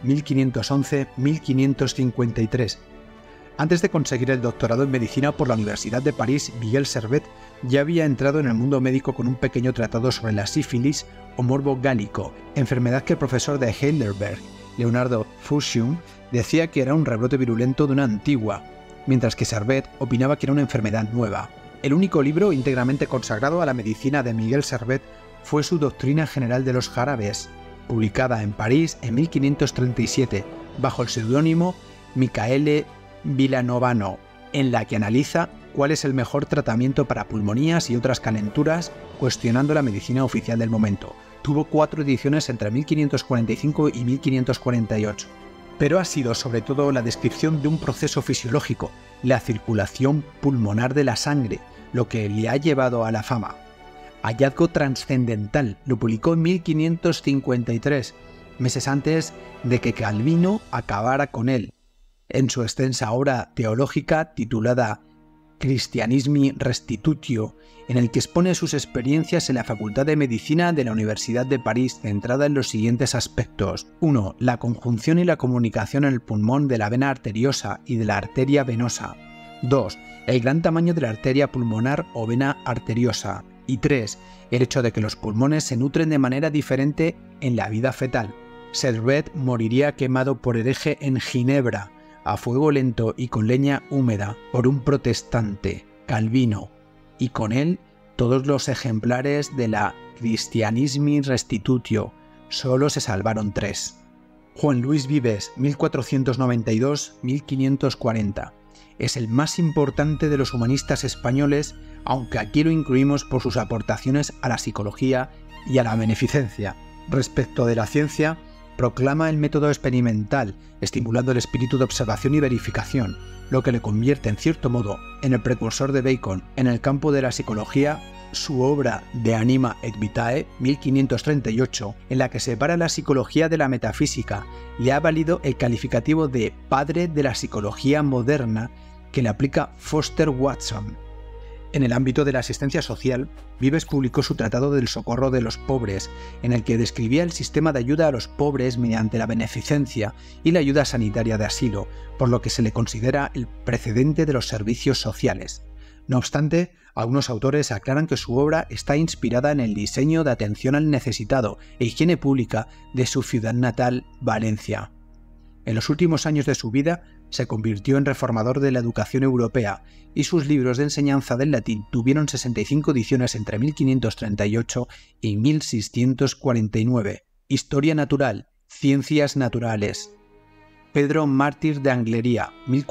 1511-1553. Antes de conseguir el doctorado en medicina por la Universidad de París, Miguel Servet ya había entrado en el mundo médico con un pequeño tratado sobre la sífilis o morbo gálico, enfermedad que el profesor de Heidelberg, Leonardo Fuchsium, decía que era un rebrote virulento de una antigua, mientras que Servet opinaba que era una enfermedad nueva. El único libro íntegramente consagrado a la medicina de Miguel Servet fue su Doctrina General de los Jarabes, publicada en París en 1537, bajo el seudónimo Michaele Villanovano, en la que analiza cuál es el mejor tratamiento para pulmonías y otras calenturas, cuestionando la medicina oficial del momento. Tuvo 4 ediciones entre 1545 y 1548, pero ha sido sobre todo la descripción de un proceso fisiológico, la circulación pulmonar de la sangre, lo que le ha llevado a la fama. Hallazgo trascendental, lo publicó en 1553, meses antes de que Calvino acabara con él, en su extensa obra teológica titulada Christianismi Restitutio, en el que expone sus experiencias en la Facultad de Medicina de la Universidad de París, centrada en los siguientes aspectos. 1. La conjunción y la comunicación en el pulmón de la vena arteriosa y de la arteria venosa. 2. El gran tamaño de la arteria pulmonar o vena arteriosa. Y 3. El hecho de que los pulmones se nutren de manera diferente en la vida fetal. Servet moriría quemado por hereje en Ginebra, a fuego lento y con leña húmeda, por un protestante, Calvino, y con él todos los ejemplares de la Christianismi Restitutio. Solo se salvaron 3. Juan Luis Vives, 1492-1540. Es el más importante de los humanistas españoles, aunque aquí lo incluimos por sus aportaciones a la psicología y a la beneficencia. Respecto de la ciencia, proclama el método experimental, estimulando el espíritu de observación y verificación, lo que le convierte en cierto modo en el precursor de Bacon en el campo de la psicología. Su obra De Anima et Vitae, 1538, en la que separa la psicología de la metafísica, le ha valido el calificativo de padre de la psicología moderna que le aplica Foster Watson. En el ámbito de la asistencia social, Vives publicó su Tratado del Socorro de los Pobres, en el que describía el sistema de ayuda a los pobres mediante la beneficencia y la ayuda sanitaria de asilo, por lo que se le considera el precedente de los servicios sociales. No obstante, algunos autores aclaran que su obra está inspirada en el diseño de atención al necesitado e higiene pública de su ciudad natal, Valencia. En los últimos años de su vida, se convirtió en reformador de la educación europea y sus libros de enseñanza del latín tuvieron 65 ediciones entre 1538 y 1649. Historia natural, ciencias naturales. Pedro Mártir de Anglería,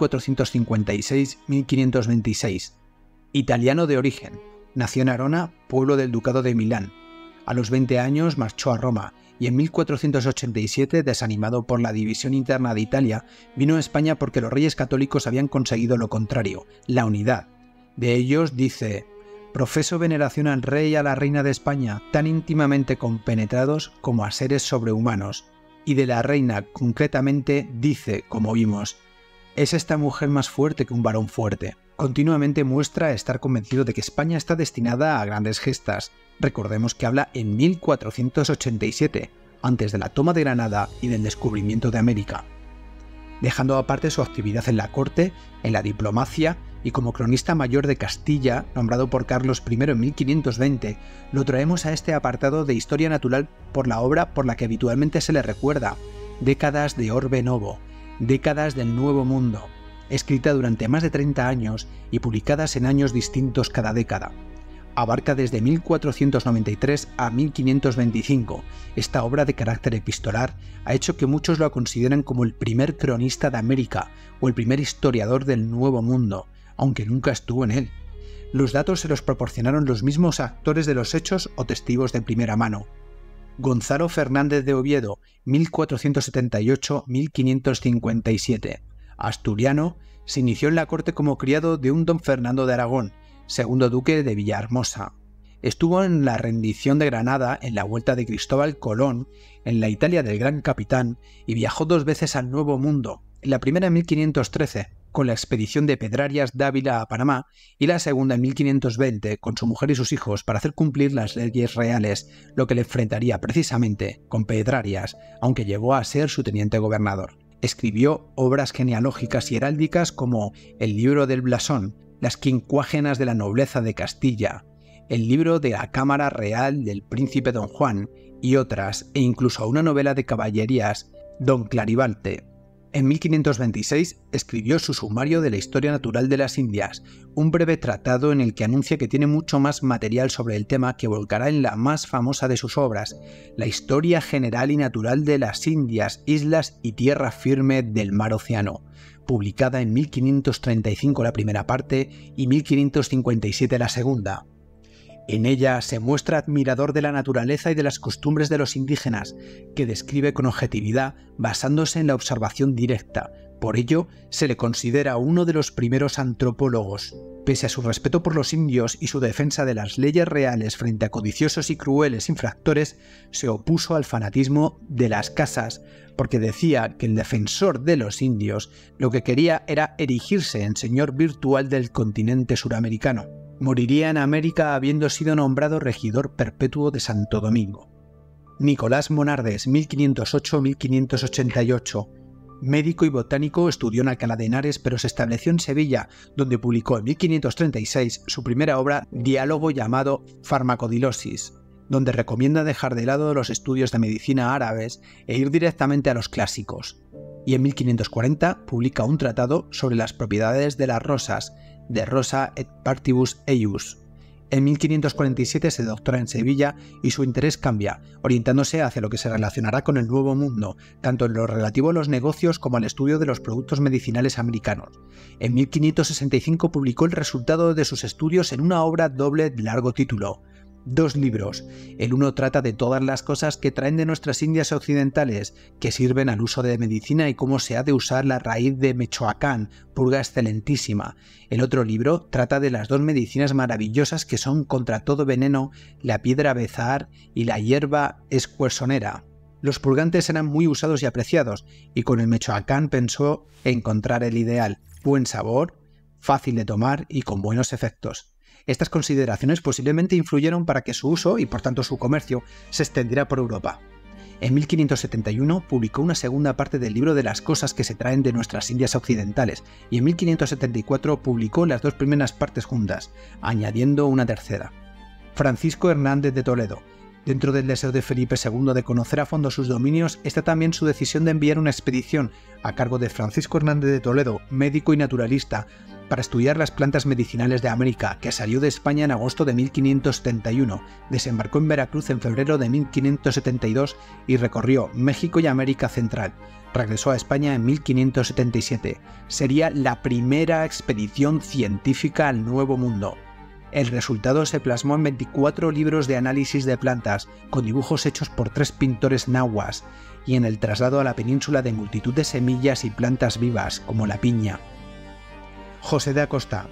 1456-1526. Italiano de origen, nació en Arona, pueblo del Ducado de Milán. A los 20 años marchó a Roma y en 1487, desanimado por la división interna de Italia, vino a España porque los reyes católicos habían conseguido lo contrario, la unidad. De ellos dice: «Profeso veneración al rey y a la reina de España, tan íntimamente compenetrados como a seres sobrehumanos». Y de la reina, concretamente, dice, como vimos: «Es esta mujer más fuerte que un varón fuerte». Continuamente muestra estar convencido de que España está destinada a grandes gestas. Recordemos que habla en 1487, antes de la toma de Granada y del descubrimiento de América. Dejando aparte su actividad en la corte, en la diplomacia y como cronista mayor de Castilla, nombrado por Carlos I en 1520, lo traemos a este apartado de Historia Natural por la obra por la que habitualmente se le recuerda: Décadas de Orbe Novo, Décadas del Nuevo Mundo, escrita durante más de 30 años y publicadas en años distintos cada década. Abarca desde 1493 a 1525. Esta obra de carácter epistolar ha hecho que muchos lo consideren como el primer cronista de América o el primer historiador del Nuevo Mundo, aunque nunca estuvo en él. Los datos se los proporcionaron los mismos actores de los hechos o testigos de primera mano. Gonzalo Fernández de Oviedo, 1478-1557. Asturiano, se inició en la corte como criado de un don Fernando de Aragón, segundo duque de Villahermosa. Estuvo en la rendición de Granada, en la vuelta de Cristóbal Colón, en la Italia del Gran Capitán, y viajó 2 veces al Nuevo Mundo, en la primera en 1513, con la expedición de Pedrarias Dávila a Panamá, y la segunda en 1520, con su mujer y sus hijos, para hacer cumplir las leyes reales, lo que le enfrentaría precisamente con Pedrarias, aunque llegó a ser su teniente gobernador. Escribió obras genealógicas y heráldicas como el Libro del Blasón, Las Quincuágenas de la Nobleza de Castilla, el libro de la Cámara Real del Príncipe Don Juan y otras, e incluso una novela de caballerías, Don Clarivalte. En 1526 escribió su Sumario de la Historia Natural de las Indias, un breve tratado en el que anuncia que tiene mucho más material sobre el tema que volcará en la más famosa de sus obras, la Historia General y Natural de las Indias, Islas y Tierra Firme del Mar Océano, publicada en 1535 la primera parte y 1557 la segunda. En ella se muestra admirador de la naturaleza y de las costumbres de los indígenas, que describe con objetividad basándose en la observación directa. Por ello, se le considera uno de los primeros antropólogos. Pese a su respeto por los indios y su defensa de las leyes reales frente a codiciosos y crueles infractores, se opuso al fanatismo de las casas, porque decía que el defensor de los indios lo que quería era erigirse en señor virtual del continente suramericano. Moriría en América habiendo sido nombrado regidor perpetuo de Santo Domingo. Nicolás Monardes, 1508-1588. Médico y botánico, estudió en Alcalá de Henares, pero se estableció en Sevilla, donde publicó en 1536 su primera obra, diálogo llamado Farmacodilosis, donde recomienda dejar de lado los estudios de medicina árabes e ir directamente a los clásicos. Y en 1540 publica un tratado sobre las propiedades de las rosas, De Rosa et Partibus Eius. En 1547 se doctora en Sevilla y su interés cambia, orientándose hacia lo que se relacionará con el Nuevo Mundo, tanto en lo relativo a los negocios como al estudio de los productos medicinales americanos. En 1565 publicó el resultado de sus estudios en una obra doble de largo título, 2 libros. El uno trata de todas las cosas que traen de nuestras Indias occidentales, que sirven al uso de medicina y cómo se ha de usar la raíz de Mechoacán, purga excelentísima. El otro libro trata de las 2 medicinas maravillosas que son contra todo veneno, la piedra bezar y la hierba escuersonera. Los purgantes eran muy usados y apreciados, y con el Mechoacán pensó encontrar el ideal: buen sabor, fácil de tomar y con buenos efectos. Estas consideraciones posiblemente influyeron para que su uso y por tanto su comercio se extendiera por Europa. En 1571 publicó una segunda parte del libro de las cosas que se traen de nuestras Indias occidentales y en 1574 publicó las dos primeras partes juntas, añadiendo una tercera. Francisco Hernández de Toledo. Dentro del deseo de Felipe II de conocer a fondo sus dominios está también su decisión de enviar una expedición a cargo de Francisco Hernández de Toledo, médico y naturalista, para estudiar las plantas medicinales de América, que salió de España en agosto de 1571, desembarcó en Veracruz en febrero de 1572 y recorrió México y América Central. Regresó a España en 1577. Sería la primera expedición científica al Nuevo Mundo. El resultado se plasmó en 24 libros de análisis de plantas, con dibujos hechos por 3 pintores nahuas, y en el traslado a la península de multitud de semillas y plantas vivas, como la piña. José de Acosta,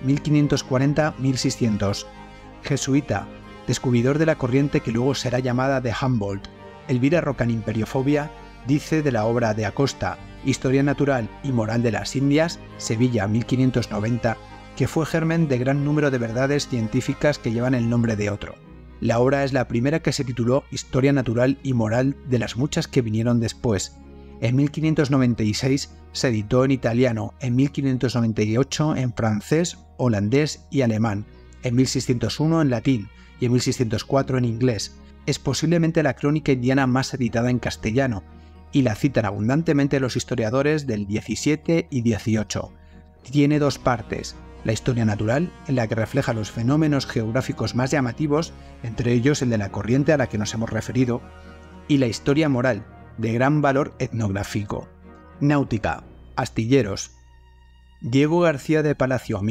1540-1600. Jesuita, descubridor de la corriente que luego será llamada de Humboldt. Elvira Roca en Imperiofobia dice de la obra de Acosta, Historia Natural y Moral de las Indias, Sevilla, 1590, que fue germen de gran número de verdades científicas que llevan el nombre de otro. La obra es la primera que se tituló Historia Natural y Moral de las muchas que vinieron después. En 1596 se editó en italiano, en 1598 en francés, holandés y alemán, en 1601 en latín y en 1604 en inglés. Es posiblemente la crónica indiana más editada en castellano, y la citan abundantemente los historiadores del 17 y 18. Tiene 2 partes. La historia natural, en la que refleja los fenómenos geográficos más llamativos, entre ellos el de la corriente a la que nos hemos referido, y la historia moral, de gran valor etnográfico. Náutica, astilleros. Diego García de Palacio,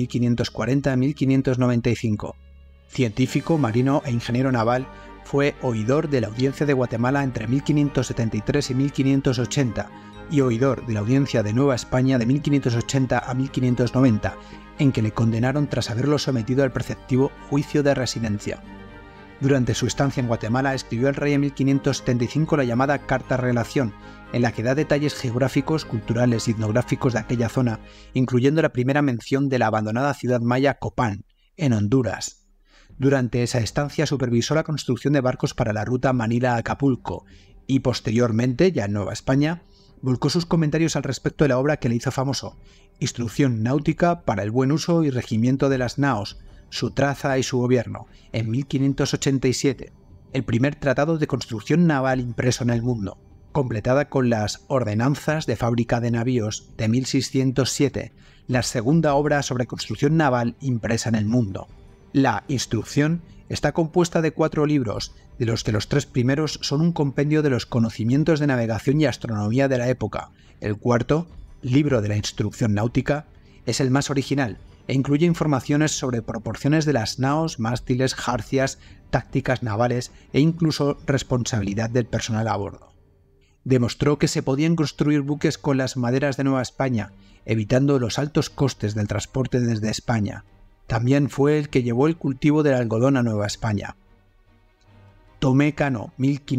1540-1595. Científico, marino e ingeniero naval, fue oidor de la Audiencia de Guatemala entre 1573 y 1580 y oidor de la Audiencia de Nueva España de 1580 a 1590, en que le condenaron tras haberlo sometido al preceptivo juicio de residencia. Durante su estancia en Guatemala escribió al rey en 1575 la llamada Carta Relación, en la que da detalles geográficos, culturales y etnográficos de aquella zona, incluyendo la primera mención de la abandonada ciudad maya Copán, en Honduras. Durante esa estancia supervisó la construcción de barcos para la ruta Manila-Acapulco y posteriormente, ya en Nueva España, volcó sus comentarios al respecto de la obra que le hizo famoso, Instrucción náutica para el buen uso y regimiento de las naos, su traza y su gobierno, en 1587, el primer tratado de construcción naval impreso en el mundo, completada con las Ordenanzas de fábrica de navíos de 1607, la segunda obra sobre construcción naval impresa en el mundo. La Instrucción está compuesta de 4 libros, de los que los 3 primeros son un compendio de los conocimientos de navegación y astronomía de la época. El cuarto, Libro de la Instrucción Náutica, es el más original e incluye informaciones sobre proporciones de las naos, mástiles, jarcias, tácticas navales e incluso responsabilidad del personal a bordo. Demostró que se podían construir buques con las maderas de Nueva España, evitando los altos costes del transporte desde España. También fue el que llevó el cultivo del algodón a Nueva España. Tomé Cano,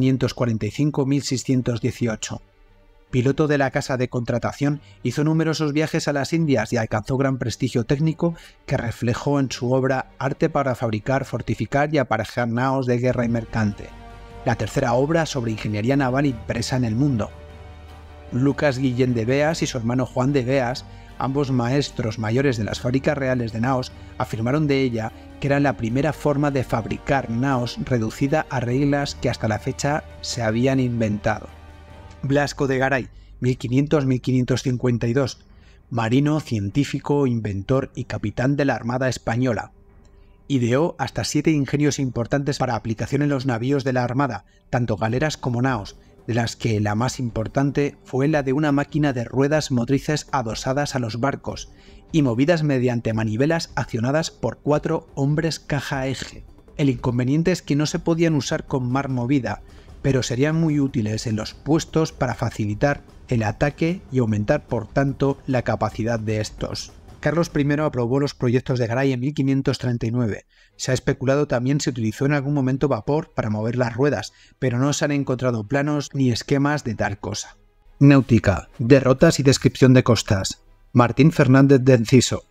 1545-1618. Piloto de la casa de contratación, hizo numerosos viajes a las Indias y alcanzó gran prestigio técnico que reflejó en su obra Arte para fabricar, fortificar y aparejar naos de guerra y mercante, la tercera obra sobre ingeniería naval impresa en el mundo. Lucas Guillén de Beas y su hermano Juan de Beas, ambos maestros mayores de las fábricas reales de naos, afirmaron de ella que era la primera forma de fabricar naos reducida a reglas que hasta la fecha se habían inventado. Blasco de Garay, 1500-1552, marino, científico, inventor y capitán de la Armada Española. Ideó hasta 7 ingenios importantes para aplicación en los navíos de la Armada, tanto galeras como naos, de las que la más importante fue la de una máquina de ruedas motrices adosadas a los barcos y movidas mediante manivelas accionadas por 4 hombres caja-eje. El inconveniente es que no se podían usar con mar movida, pero serían muy útiles en los puestos para facilitar el ataque y aumentar por tanto la capacidad de estos. Carlos I aprobó los proyectos de Garay en 1539. Se ha especulado también si utilizó en algún momento vapor para mover las ruedas, pero no se han encontrado planos ni esquemas de tal cosa. Náutica, derrotas y descripción de costas. Martín Fernández de Enciso,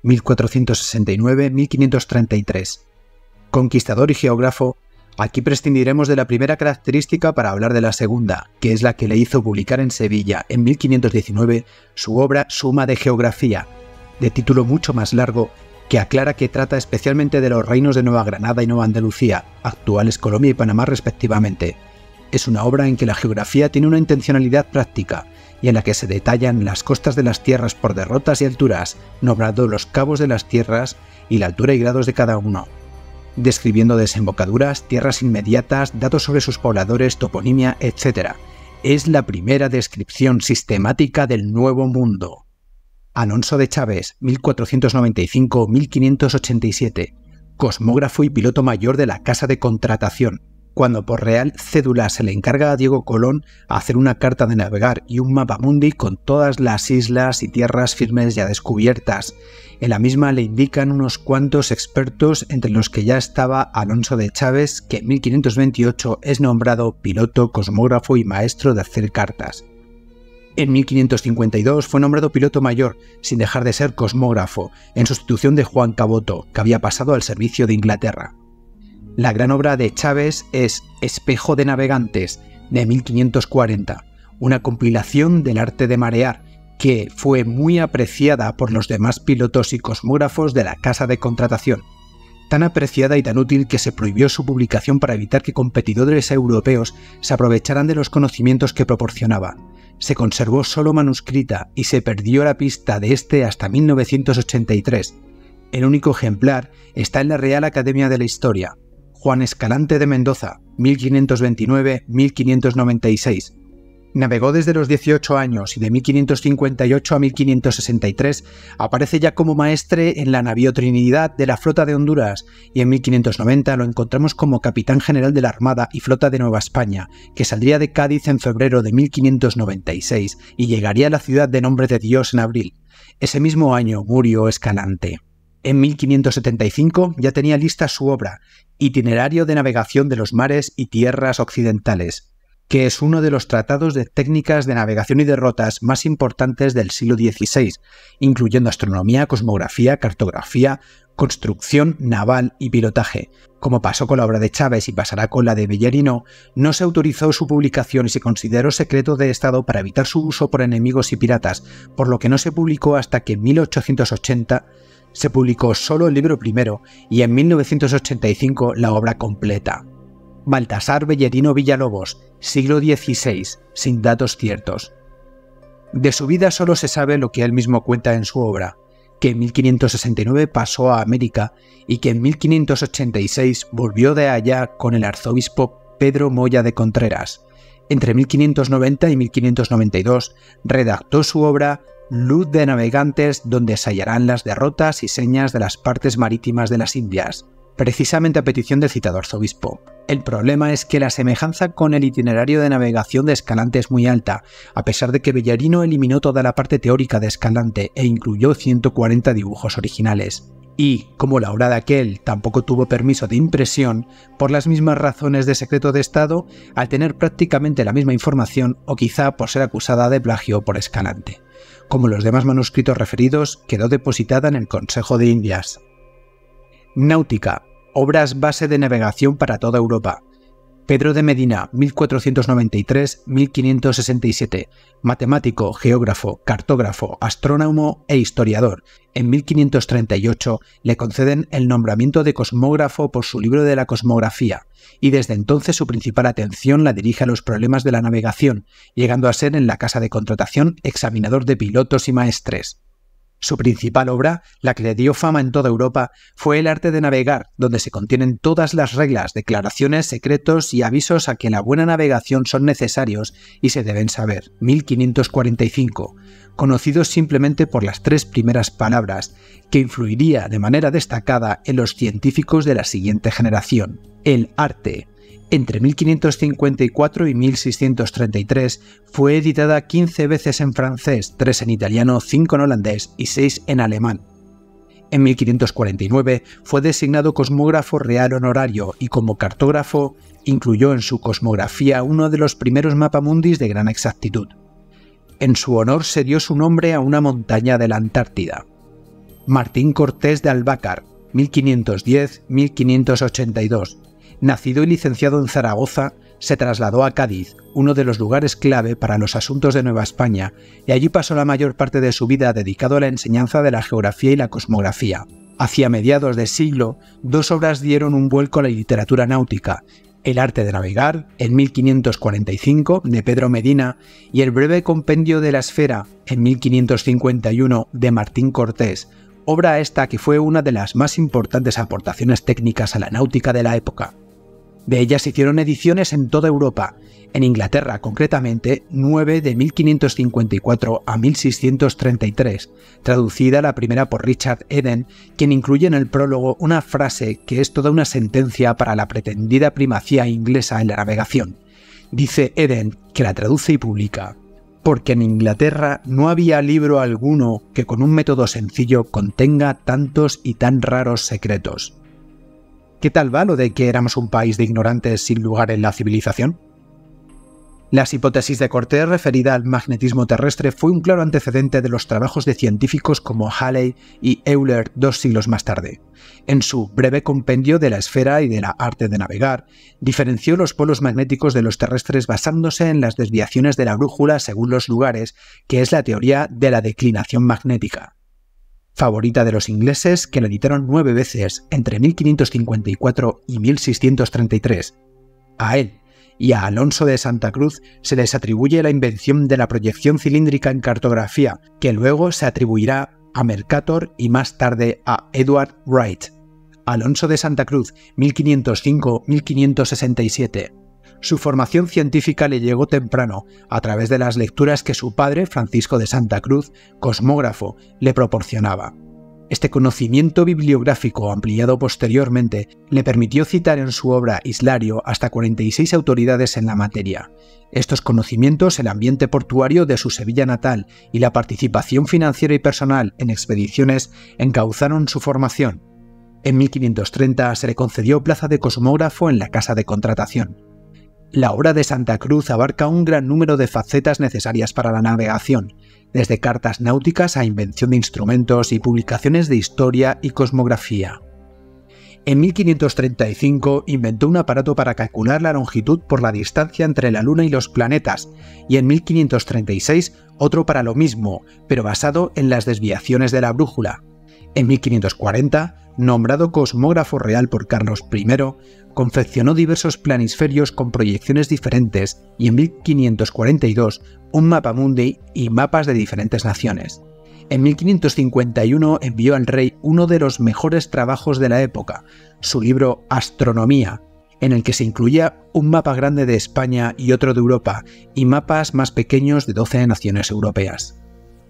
1469-1533. Conquistador y geógrafo, aquí prescindiremos de la primera característica para hablar de la segunda, que es la que le hizo publicar en Sevilla, en 1519, su obra Suma de Geografía, de título mucho más largo, que aclara que trata especialmente de los reinos de Nueva Granada y Nueva Andalucía, actuales Colombia y Panamá respectivamente. Es una obra en que la geografía tiene una intencionalidad práctica y en la que se detallan las costas de las tierras por derrotas y alturas, nombrando los cabos de las tierras y la altura y grados de cada uno, describiendo desembocaduras, tierras inmediatas, datos sobre sus pobladores, toponimia, etc. Es la primera descripción sistemática del Nuevo Mundo. Alonso de Chaves, 1495-1587, cosmógrafo y piloto mayor de la Casa de Contratación. Cuando por real cédula se le encarga a Diego Colón hacer una carta de navegar y un mapamundi con todas las islas y tierras firmes ya descubiertas. En la misma le indican unos cuantos expertos, entre los que ya estaba Alonso de Chaves, que en 1528 es nombrado piloto, cosmógrafo y maestro de hacer cartas. En 1552 fue nombrado piloto mayor, sin dejar de ser cosmógrafo, en sustitución de Juan Caboto, que había pasado al servicio de Inglaterra. La gran obra de Chaves es Espejo de Navegantes, de 1540, una compilación del arte de marear, que fue muy apreciada por los demás pilotos y cosmógrafos de la Casa de Contratación. Tan apreciada y tan útil que se prohibió su publicación para evitar que competidores europeos se aprovecharan de los conocimientos que proporcionaba. Se conservó solo manuscrita y se perdió la pista de este hasta 1983. El único ejemplar está en la Real Academia de la Historia. Juan Escalante de Mendoza, 1529-1596. Navegó desde los 18 años y de 1558 a 1563 aparece ya como maestre en la navío Trinidad de la Flota de Honduras y en 1590 lo encontramos como capitán general de la Armada y Flota de Nueva España, que saldría de Cádiz en febrero de 1596 y llegaría a la ciudad de Nombre de Dios en abril. Ese mismo año murió Escalante. En 1575 ya tenía lista su obra, Itinerario de navegación de los mares y tierras occidentales, que es uno de los tratados de técnicas de navegación y de rutas más importantes del siglo XVI, incluyendo astronomía, cosmografía, cartografía, construcción naval y pilotaje. Como pasó con la obra de Chaves y pasará con la de Bellerino, no se autorizó su publicación y se consideró secreto de Estado para evitar su uso por enemigos y piratas, por lo que no se publicó hasta que en 1880 se publicó solo el libro primero y en 1985 la obra completa. Baltasar Bellerino Villalobos, siglo XVI, sin datos ciertos. De su vida solo se sabe lo que él mismo cuenta en su obra, que en 1569 pasó a América y que en 1586 volvió de allá con el arzobispo Pedro Moya de Contreras. Entre 1590 y 1592 redactó su obra Luz de navegantes, donde se hallarán las derrotas y señas de las partes marítimas de las Indias, precisamente a petición del citado arzobispo. El problema es que la semejanza con el itinerario de navegación de Escalante es muy alta, a pesar de que Bellerino eliminó toda la parte teórica de Escalante e incluyó 140 dibujos originales. Y, como la obra de aquel tampoco tuvo permiso de impresión, por las mismas razones de secreto de Estado, al tener prácticamente la misma información o quizá por ser acusada de plagio por Escalante. Como los demás manuscritos referidos, quedó depositada en el Consejo de Indias. Náutica, obras base de navegación para toda Europa. Pedro de Medina, 1493-1567, matemático, geógrafo, cartógrafo, astrónomo e historiador. En 1538 le conceden el nombramiento de cosmógrafo por su libro de la cosmografía, y desde entonces su principal atención la dirige a los problemas de la navegación, llegando a ser en la Casa de Contratación examinador de pilotos y maestres. Su principal obra, la que le dio fama en toda Europa, fue El arte de navegar, donde se contienen todas las reglas, declaraciones, secretos y avisos a que la buena navegación son necesarios y se deben saber. 1545, conocidos simplemente por las 3 primeras palabras, que influiría de manera destacada en los científicos de la siguiente generación. El arte. Entre 1554 y 1633 fue editada 15 veces en francés, 3 en italiano, 5 en holandés y 6 en alemán. En 1549 fue designado cosmógrafo real honorario y como cartógrafo incluyó en su cosmografía uno de los primeros mapamundis de gran exactitud. En su honor se dio su nombre a una montaña de la Antártida. Martín Cortés de Albácar, 1510-1582. Nacido y licenciado en Zaragoza, se trasladó a Cádiz, uno de los lugares clave para los asuntos de Nueva España, y allí pasó la mayor parte de su vida dedicado a la enseñanza de la geografía y la cosmografía. Hacia mediados de siglo, dos obras dieron un vuelco a la literatura náutica: El arte de navegar, en 1545, de Pedro Medina, y El breve compendio de la esfera, en 1551, de Martín Cortés, obra esta que fue una de las más importantes aportaciones técnicas a la náutica de la época. De ellas se hicieron ediciones en toda Europa, en Inglaterra concretamente 9 de 1554 a 1633, traducida la primera por Richard Eden, quien incluye en el prólogo una frase que es toda una sentencia para la pretendida primacía inglesa en la navegación. Dice Eden, que la traduce y publica: porque en Inglaterra no había libro alguno que con un método sencillo contenga tantos y tan raros secretos. ¿Qué tal va lo de que éramos un país de ignorantes sin lugar en la civilización? Las hipótesis de Cortés referida al magnetismo terrestre fue un claro antecedente de los trabajos de científicos como Halley y Euler 2 siglos más tarde. En su breve compendio de la esfera y de la arte de navegar, diferenció los polos magnéticos de los terrestres basándose en las desviaciones de la brújula según los lugares, que es la teoría de la declinación magnética. Favorita de los ingleses, que la editaron 9 veces entre 1554 y 1633. A él y a Alonso de Santa Cruz se les atribuye la invención de la proyección cilíndrica en cartografía, que luego se atribuirá a Mercator y más tarde a Edward Wright. Alonso de Santa Cruz, 1505-1567. Su formación científica le llegó temprano, a través de las lecturas que su padre, Francisco de Santa Cruz, cosmógrafo, le proporcionaba. Este conocimiento bibliográfico, ampliado posteriormente, le permitió citar en su obra Islario hasta 46 autoridades en la materia. Estos conocimientos, el ambiente portuario de su Sevilla natal y la participación financiera y personal en expediciones encauzaron su formación. En 1530 se le concedió plaza de cosmógrafo en la Casa de Contratación. La obra de Santa Cruz abarca un gran número de facetas necesarias para la navegación, desde cartas náuticas a invención de instrumentos y publicaciones de historia y cosmografía. En 1535 inventó un aparato para calcular la longitud por la distancia entre la Luna y los planetas, y en 1536 otro para lo mismo, pero basado en las desviaciones de la brújula. En 1540, nombrado cosmógrafo real por Carlos I, confeccionó diversos planisferios con proyecciones diferentes y en 1542 un mapamundi y mapas de diferentes naciones. En 1551 envió al rey uno de los mejores trabajos de la época, su libro Astronomía, en el que se incluía un mapa grande de España y otro de Europa, y mapas más pequeños de 12 naciones europeas.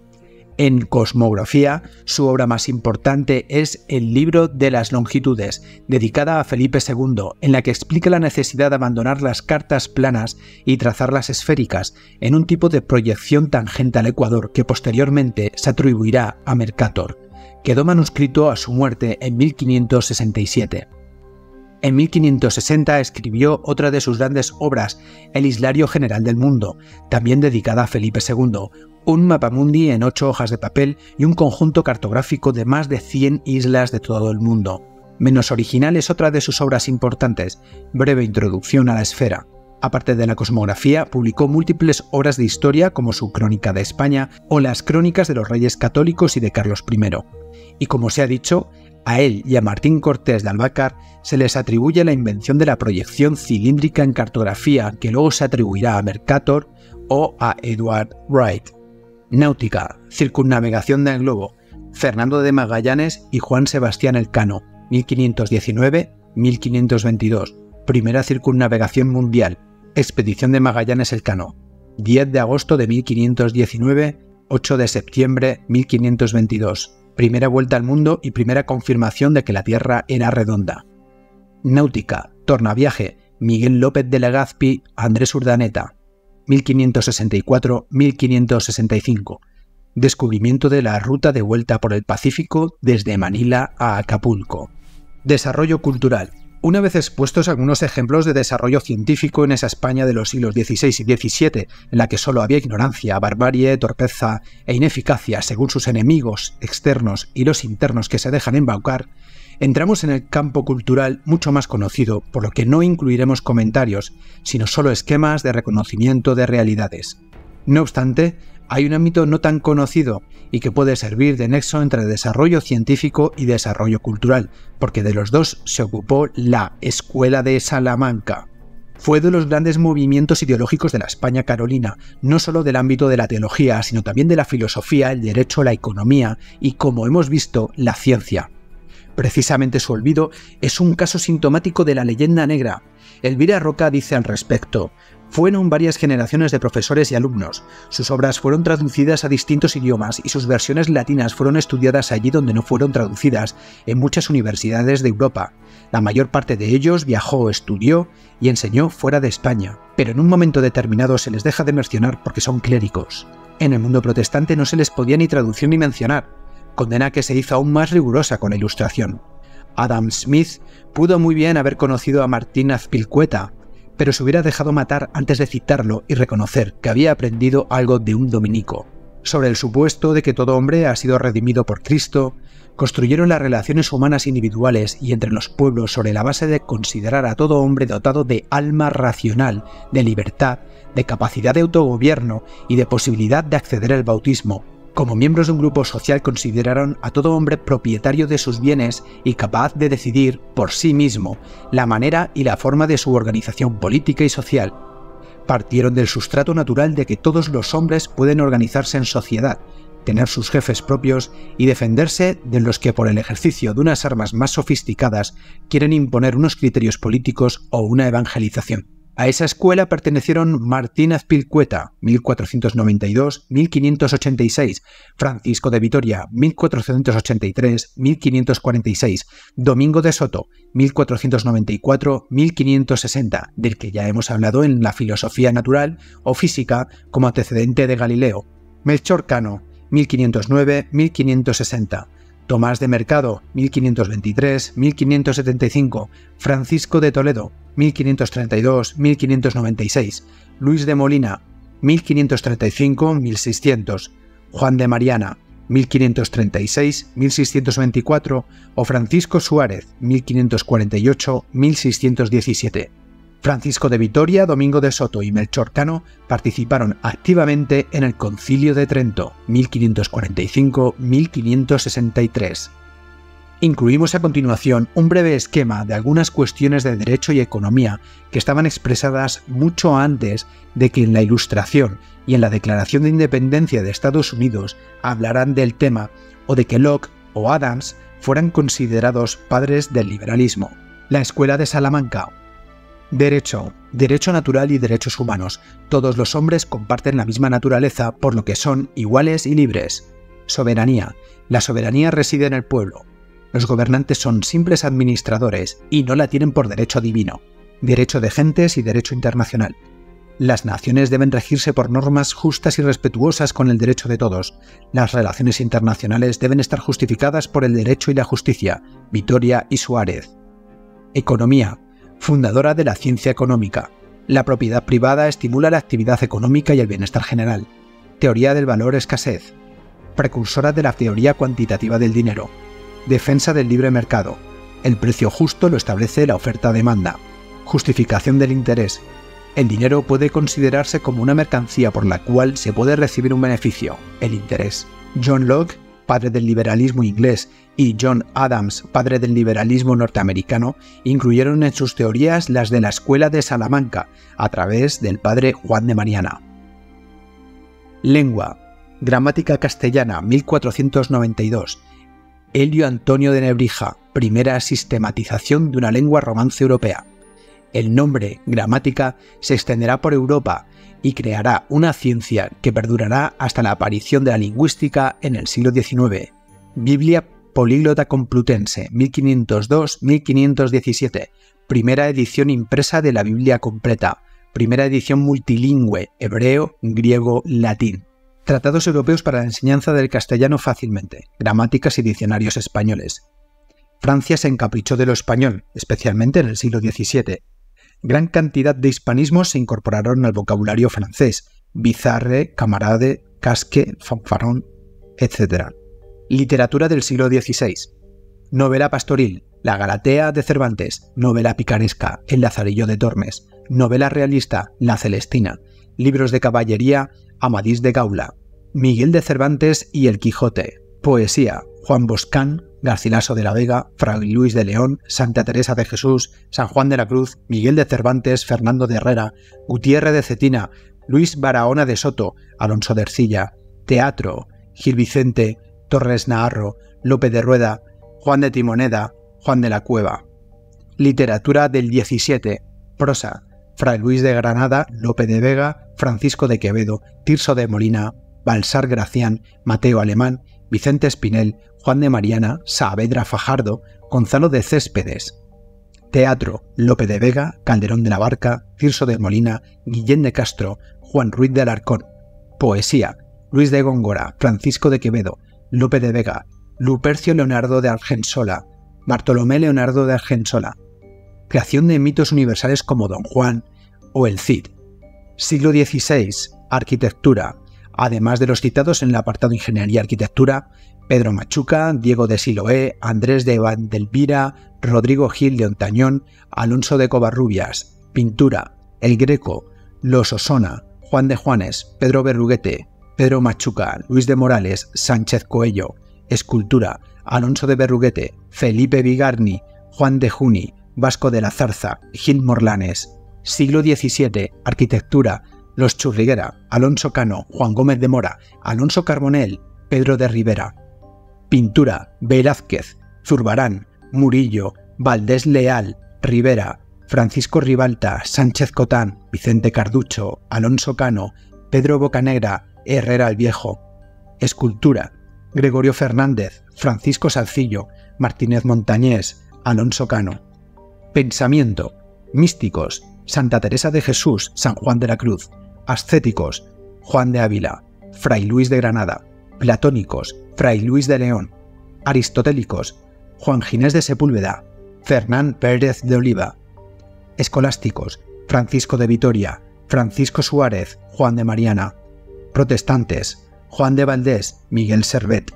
En cosmografía, su obra más importante es el Libro de las Longitudes, dedicada a Felipe II, en la que explica la necesidad de abandonar las cartas planas y trazarlas esféricas, en un tipo de proyección tangente al ecuador que posteriormente se atribuirá a Mercator. Quedó manuscrito a su muerte en 1567. En 1560 escribió otra de sus grandes obras, el Islario General del Mundo, también dedicada a Felipe II, un mapamundi en 8 hojas de papel y un conjunto cartográfico de más de 100 islas de todo el mundo. Menos original es otra de sus obras importantes, Breve Introducción a la Esfera. Aparte de la cosmografía, publicó múltiples obras de historia como su Crónica de España o las Crónicas de los Reyes Católicos y de Carlos I. Y como se ha dicho, a él y a Martín Cortés de Albácar se les atribuye la invención de la proyección cilíndrica en cartografía, que luego se atribuirá a Mercator o a Edward Wright. Náutica, circunnavegación del globo, Fernando de Magallanes y Juan Sebastián Elcano, 1519-1522, primera circunnavegación mundial, expedición de Magallanes Elcano, 10 de agosto de 1519, 8 de septiembre 1522, primera vuelta al mundo y primera confirmación de que la Tierra era redonda. Náutica, tornaviaje, Miguel López de Legazpi, Andrés Urdaneta, 1564-1565, descubrimiento de la ruta de vuelta por el Pacífico desde Manila a Acapulco. Desarrollo cultural, Una vez expuestos algunos ejemplos de desarrollo científico en esa España de los siglos XVI y XVII, en la que solo había ignorancia, barbarie, torpeza e ineficacia según sus enemigos externos y los internos que se dejan embaucar, entramos en el campo cultural mucho más conocido, por lo que no incluiremos comentarios, sino solo esquemas de reconocimiento de realidades. No obstante, hay un ámbito no tan conocido y que puede servir de nexo entre desarrollo científico y desarrollo cultural, porque de los dos se ocupó la Escuela de Salamanca. Fue de los grandes movimientos ideológicos de la España carolina, no solo del ámbito de la teología, sino también de la filosofía, el derecho, la economía y, como hemos visto, la ciencia. Precisamente su olvido es un caso sintomático de la leyenda negra. Elvira Roca dice al respecto: fueron varias generaciones de profesores y alumnos. Sus obras fueron traducidas a distintos idiomas y sus versiones latinas fueron estudiadas allí donde no fueron traducidas, en muchas universidades de Europa. La mayor parte de ellos viajó, estudió y enseñó fuera de España, pero en un momento determinado se les deja de mencionar porque son clérigos. En el mundo protestante no se les podía ni traducir ni mencionar, condena que se hizo aún más rigurosa con la Ilustración. Adam Smith pudo muy bien haber conocido a Martín Azpilicueta, pero se hubiera dejado matar antes de citarlo y reconocer que había aprendido algo de un dominico. Sobre el supuesto de que todo hombre ha sido redimido por Cristo, construyeron las relaciones humanas individuales y entre los pueblos sobre la base de considerar a todo hombre dotado de alma racional, de libertad, de capacidad de autogobierno y de posibilidad de acceder al bautismo. Como miembros de un grupo social consideraron a todo hombre propietario de sus bienes y capaz de decidir por sí mismo la manera y la forma de su organización política y social. Partieron del sustrato natural de que todos los hombres pueden organizarse en sociedad, tener sus jefes propios y defenderse de los que por el ejercicio de unas armas más sofisticadas quieren imponer unos criterios políticos o una evangelización. A esa escuela pertenecieron Martín Azpilicueta, 1492-1586, Francisco de Vitoria, 1483-1546, Domingo de Soto, 1494-1560, del que ya hemos hablado en la filosofía natural o física como antecedente de Galileo, Melchor Cano, 1509-1560, Tomás de Mercado, 1523-1575, Francisco de Toledo, 1532-1596, Luis de Molina, 1535-1600, Juan de Mariana, 1536-1624 o Francisco Suárez, 1548-1617. Francisco de Vitoria, Domingo de Soto y Melchor Cano participaron activamente en el Concilio de Trento, 1545-1563. Incluimos a continuación un breve esquema de algunas cuestiones de derecho y economía que estaban expresadas mucho antes de que en la Ilustración y en la Declaración de Independencia de Estados Unidos hablaran del tema o de que Locke o Adams fueran considerados padres del liberalismo. La Escuela de Salamanca. Derecho, derecho natural y derechos humanos. Todos los hombres comparten la misma naturaleza, por lo que son iguales y libres. Soberanía. La soberanía reside en el pueblo. Los gobernantes son simples administradores y no la tienen por derecho divino. Derecho de gentes y derecho internacional. Las naciones deben regirse por normas justas y respetuosas con el derecho de todos. Las relaciones internacionales deben estar justificadas por el derecho y la justicia. Vitoria y Suárez. Economía. Fundadora de la ciencia económica. La propiedad privada estimula la actividad económica y el bienestar general. Teoría del valor-escasez. Precursora de la teoría cuantitativa del dinero. Defensa del libre mercado. El precio justo lo establece la oferta-demanda. Justificación del interés. El dinero puede considerarse como una mercancía por la cual se puede recibir un beneficio, el interés. John Locke, padre del liberalismo inglés, y John Adams, padre del liberalismo norteamericano, incluyeron en sus teorías las de la Escuela de Salamanca, a través del padre Juan de Mariana. Lengua. Gramática castellana, 1492. Elio Antonio de Nebrija, primera sistematización de una lengua romance europea. El nombre gramática se extenderá por Europa y creará una ciencia que perdurará hasta la aparición de la lingüística en el siglo XIX. Biblia Políglota Complutense, 1502-1517, primera edición impresa de la Biblia completa, primera edición multilingüe, hebreo, griego, latín. Tratados europeos para la enseñanza del castellano fácilmente, gramáticas y diccionarios españoles. Francia se encaprichó de lo español, especialmente en el siglo XVII. Gran cantidad de hispanismos se incorporaron al vocabulario francés: bizarre, camarade, casque, fanfarrón, etc. Literatura del siglo XVI. Novela pastoril: La Galatea de Cervantes. Novela picaresca: El Lazarillo de Tormes. Novela realista: La Celestina. Libros de caballería: Amadís de Gaula. Miguel de Cervantes y El Quijote. Poesía: Juan Boscán, Garcilaso de la Vega, Fray Luis de León, Santa Teresa de Jesús, San Juan de la Cruz, Miguel de Cervantes, Fernando de Herrera, Gutiérrez de Cetina, Luis Barahona de Soto, Alonso de Ercilla. Teatro: Gil Vicente, Torres Naharro, Lope de Rueda, Juan de Timoneda, Juan de la Cueva. Literatura del XVII. Prosa: Fray Luis de Granada, Lope de Vega, Francisco de Quevedo, Tirso de Molina, Balsar Gracián, Mateo Alemán, Vicente Espinel, Juan de Mariana, Saavedra Fajardo, Gonzalo de Céspedes. Teatro: Lope de Vega, Calderón de la Barca, Tirso de Molina, Guillén de Castro, Juan Ruiz de Alarcón. Poesía: Luis de Góngora, Francisco de Quevedo, Lope de Vega, Lupercio Leonardo de Argensola, Bartolomé Leonardo de Argensola. Creación de mitos universales como Don Juan o el Cid. Siglo XVI. Arquitectura. Además de los citados en el apartado Ingeniería y Arquitectura: Pedro Machuca, Diego de Siloé, Andrés de Vandelvira, Rodrigo Gil de Ontañón, Alonso de Covarrubias. Pintura: El Greco, Los Osona, Juan de Juanes, Pedro Berruguete, Pedro Machuca, Luis de Morales, Sánchez Coello. Escultura: Alonso de Berruguete, Felipe Bigarni, Juan de Juni, Vasco de la Zarza, Gil Morlanes. Siglo XVII. Arquitectura: Los Churriguera, Alonso Cano, Juan Gómez de Mora, Alonso Carbonell, Pedro de Rivera. Pintura: Velázquez, Zurbarán, Murillo, Valdés Leal, Rivera, Francisco Ribalta, Sánchez Cotán, Vicente Carducho, Alonso Cano, Pedro Bocanegra, Herrera el Viejo. Escultura: Gregorio Fernández, Francisco Salcillo, Martínez Montañés, Alonso Cano. Pensamiento: Místicos: Santa Teresa de Jesús, San Juan de la Cruz. Ascéticos: Juan de Ávila, Fray Luis de Granada. Platónicos: Fray Luis de León. Aristotélicos: Juan Ginés de Sepúlveda, Fernán Pérez de Oliva. Escolásticos: Francisco de Vitoria, Francisco Suárez, Juan de Mariana. Protestantes: Juan de Valdés, Miguel Servet.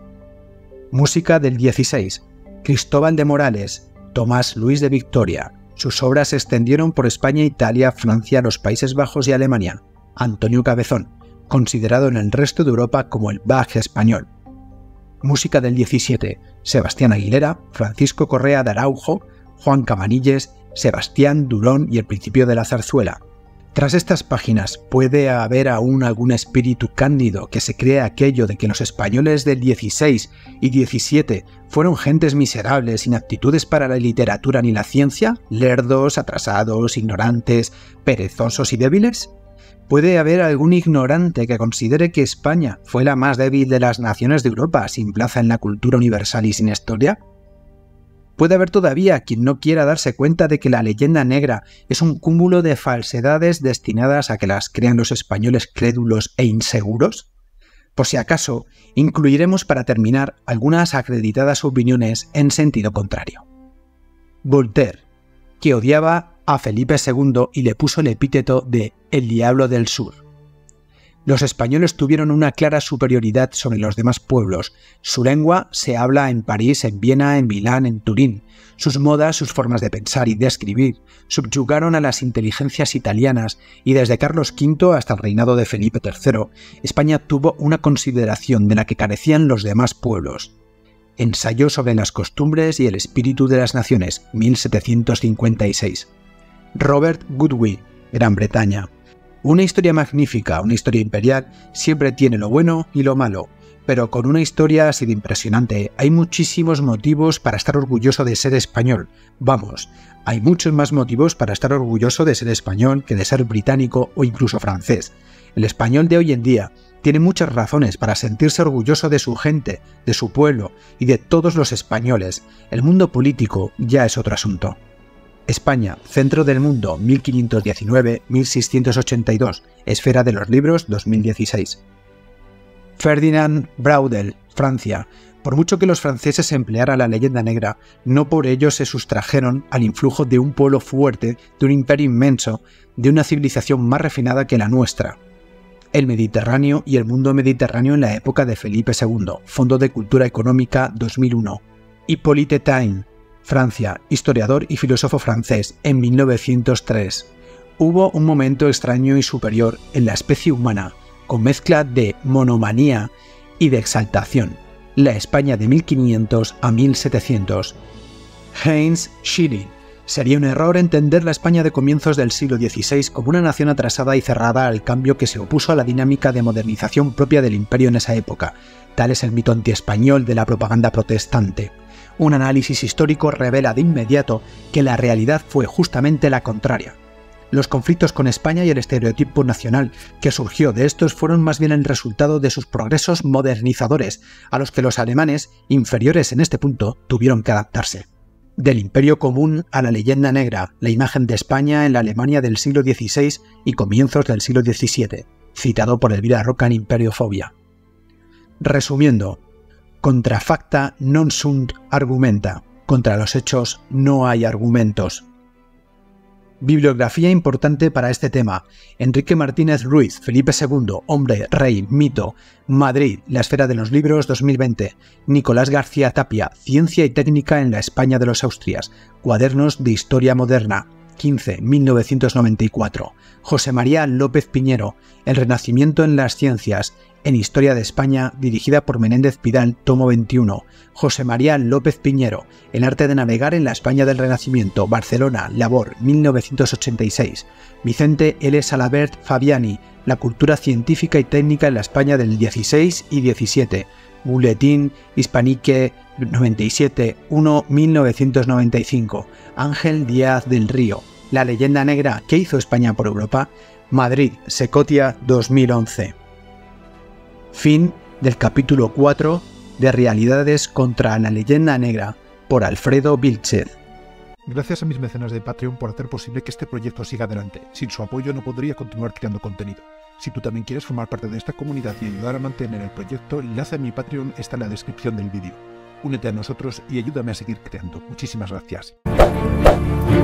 Música del XVI: Cristóbal de Morales, Tomás Luis de Victoria. Sus obras se extendieron por España, Italia, Francia, los Países Bajos y Alemania. Antonio Cabezón, considerado en el resto de Europa como el Bach español. Música del XVII: Sebastián Aguilera, Francisco Correa de Araujo, Juan Camanilles, Sebastián Durón y el Principio de la Zarzuela. Tras estas páginas puede haber aún algún espíritu cándido que se cree aquello de que los españoles del XVI y XVII fueron gentes miserables, sin aptitudes para la literatura ni la ciencia, lerdos, atrasados, ignorantes, perezosos y débiles. ¿Puede haber algún ignorante que considere que España fue la más débil de las naciones de Europa, sin plaza en la cultura universal y sin historia? Puede haber todavía quien no quiera darse cuenta de que la leyenda negra es un cúmulo de falsedades destinadas a que las crean los españoles crédulos e inseguros. Por si acaso, incluiremos para terminar algunas acreditadas opiniones en sentido contrario. Voltaire, que odiaba a Felipe II y le puso el epíteto de «el diablo del sur». Los españoles tuvieron una clara superioridad sobre los demás pueblos. Su lengua se habla en París, en Viena, en Milán, en Turín. Sus modas, sus formas de pensar y de escribir subyugaron a las inteligencias italianas y desde Carlos V hasta el reinado de Felipe III, España tuvo una consideración de la que carecían los demás pueblos. Ensayo sobre las costumbres y el espíritu de las naciones, 1756. Robert Goodwin, Gran Bretaña. Una historia magnífica, una historia imperial, siempre tiene lo bueno y lo malo, pero con una historia así de impresionante hay muchísimos motivos para estar orgulloso de ser español. Vamos, hay muchos más motivos para estar orgulloso de ser español que de ser británico o incluso francés. El español de hoy en día tiene muchas razones para sentirse orgulloso de su gente, de su pueblo y de todos los españoles. El mundo político ya es otro asunto. España, centro del mundo, 1519-1682, Esfera de los Libros, 2016. Ferdinand Braudel, Francia, Por mucho que los franceses emplearan la leyenda negra, no por ello se sustrajeron al influjo de un pueblo fuerte, de un imperio inmenso, de una civilización más refinada que la nuestra. El Mediterráneo y el mundo mediterráneo en la época de Felipe II, Fondo de Cultura Económica 2001. Hippolyte Taine, Francia, historiador y filósofo francés, en 1903. Hubo un momento extraño y superior en la especie humana, con mezcla de monomanía y de exaltación. La España de 1500 a 1700. Heinz Schilling. Sería un error entender la España de comienzos del siglo XVI como una nación atrasada y cerrada al cambio que se opuso a la dinámica de modernización propia del imperio en esa época. Tal es el mito antiespañol de la propaganda protestante. Un análisis histórico revela de inmediato que la realidad fue justamente la contraria. Los conflictos con España y el estereotipo nacional que surgió de estos fueron más bien el resultado de sus progresos modernizadores, a los que los alemanes, inferiores en este punto, tuvieron que adaptarse. Del imperio común a la leyenda negra, la imagen de España en la Alemania del siglo XVI y comienzos del siglo XVII, citado por Elvira Roca en Imperiofobia. Resumiendo, contra facta non sunt argumenta, contra los hechos no hay argumentos. Bibliografía importante para este tema: Enrique Martínez Ruiz, Felipe II, Hombre, Rey, Mito, Madrid, La Esfera de los Libros, 2020. Nicolás García Tapia, Ciencia y Técnica en la España de los Austrias, Cuadernos de Historia Moderna, 15, 1994. José María López Piñero, El Renacimiento en las Ciencias, en Historia de España, dirigida por Menéndez Pidal, tomo 21. José María López Piñero, El arte de navegar en la España del Renacimiento, Barcelona, Labor, 1986. Vicente L. Salabert Fabiani, La cultura científica y técnica en la España del 16 y 17. Bulletin Hispanique 97, 1, 1995. Ángel Díaz del Río, La leyenda negra, ¿qué hizo España por Europa? Madrid, Secotia, 2011. Fin del capítulo 4 de Realidades contra la leyenda negra, por Alfredo Vilchez. Gracias a mis mecenas de Patreon por hacer posible que este proyecto siga adelante. Sin su apoyo no podría continuar creando contenido. Si tú también quieres formar parte de esta comunidad y ayudar a mantener el proyecto, el enlace a mi Patreon está en la descripción del vídeo. Únete a nosotros y ayúdame a seguir creando. Muchísimas gracias.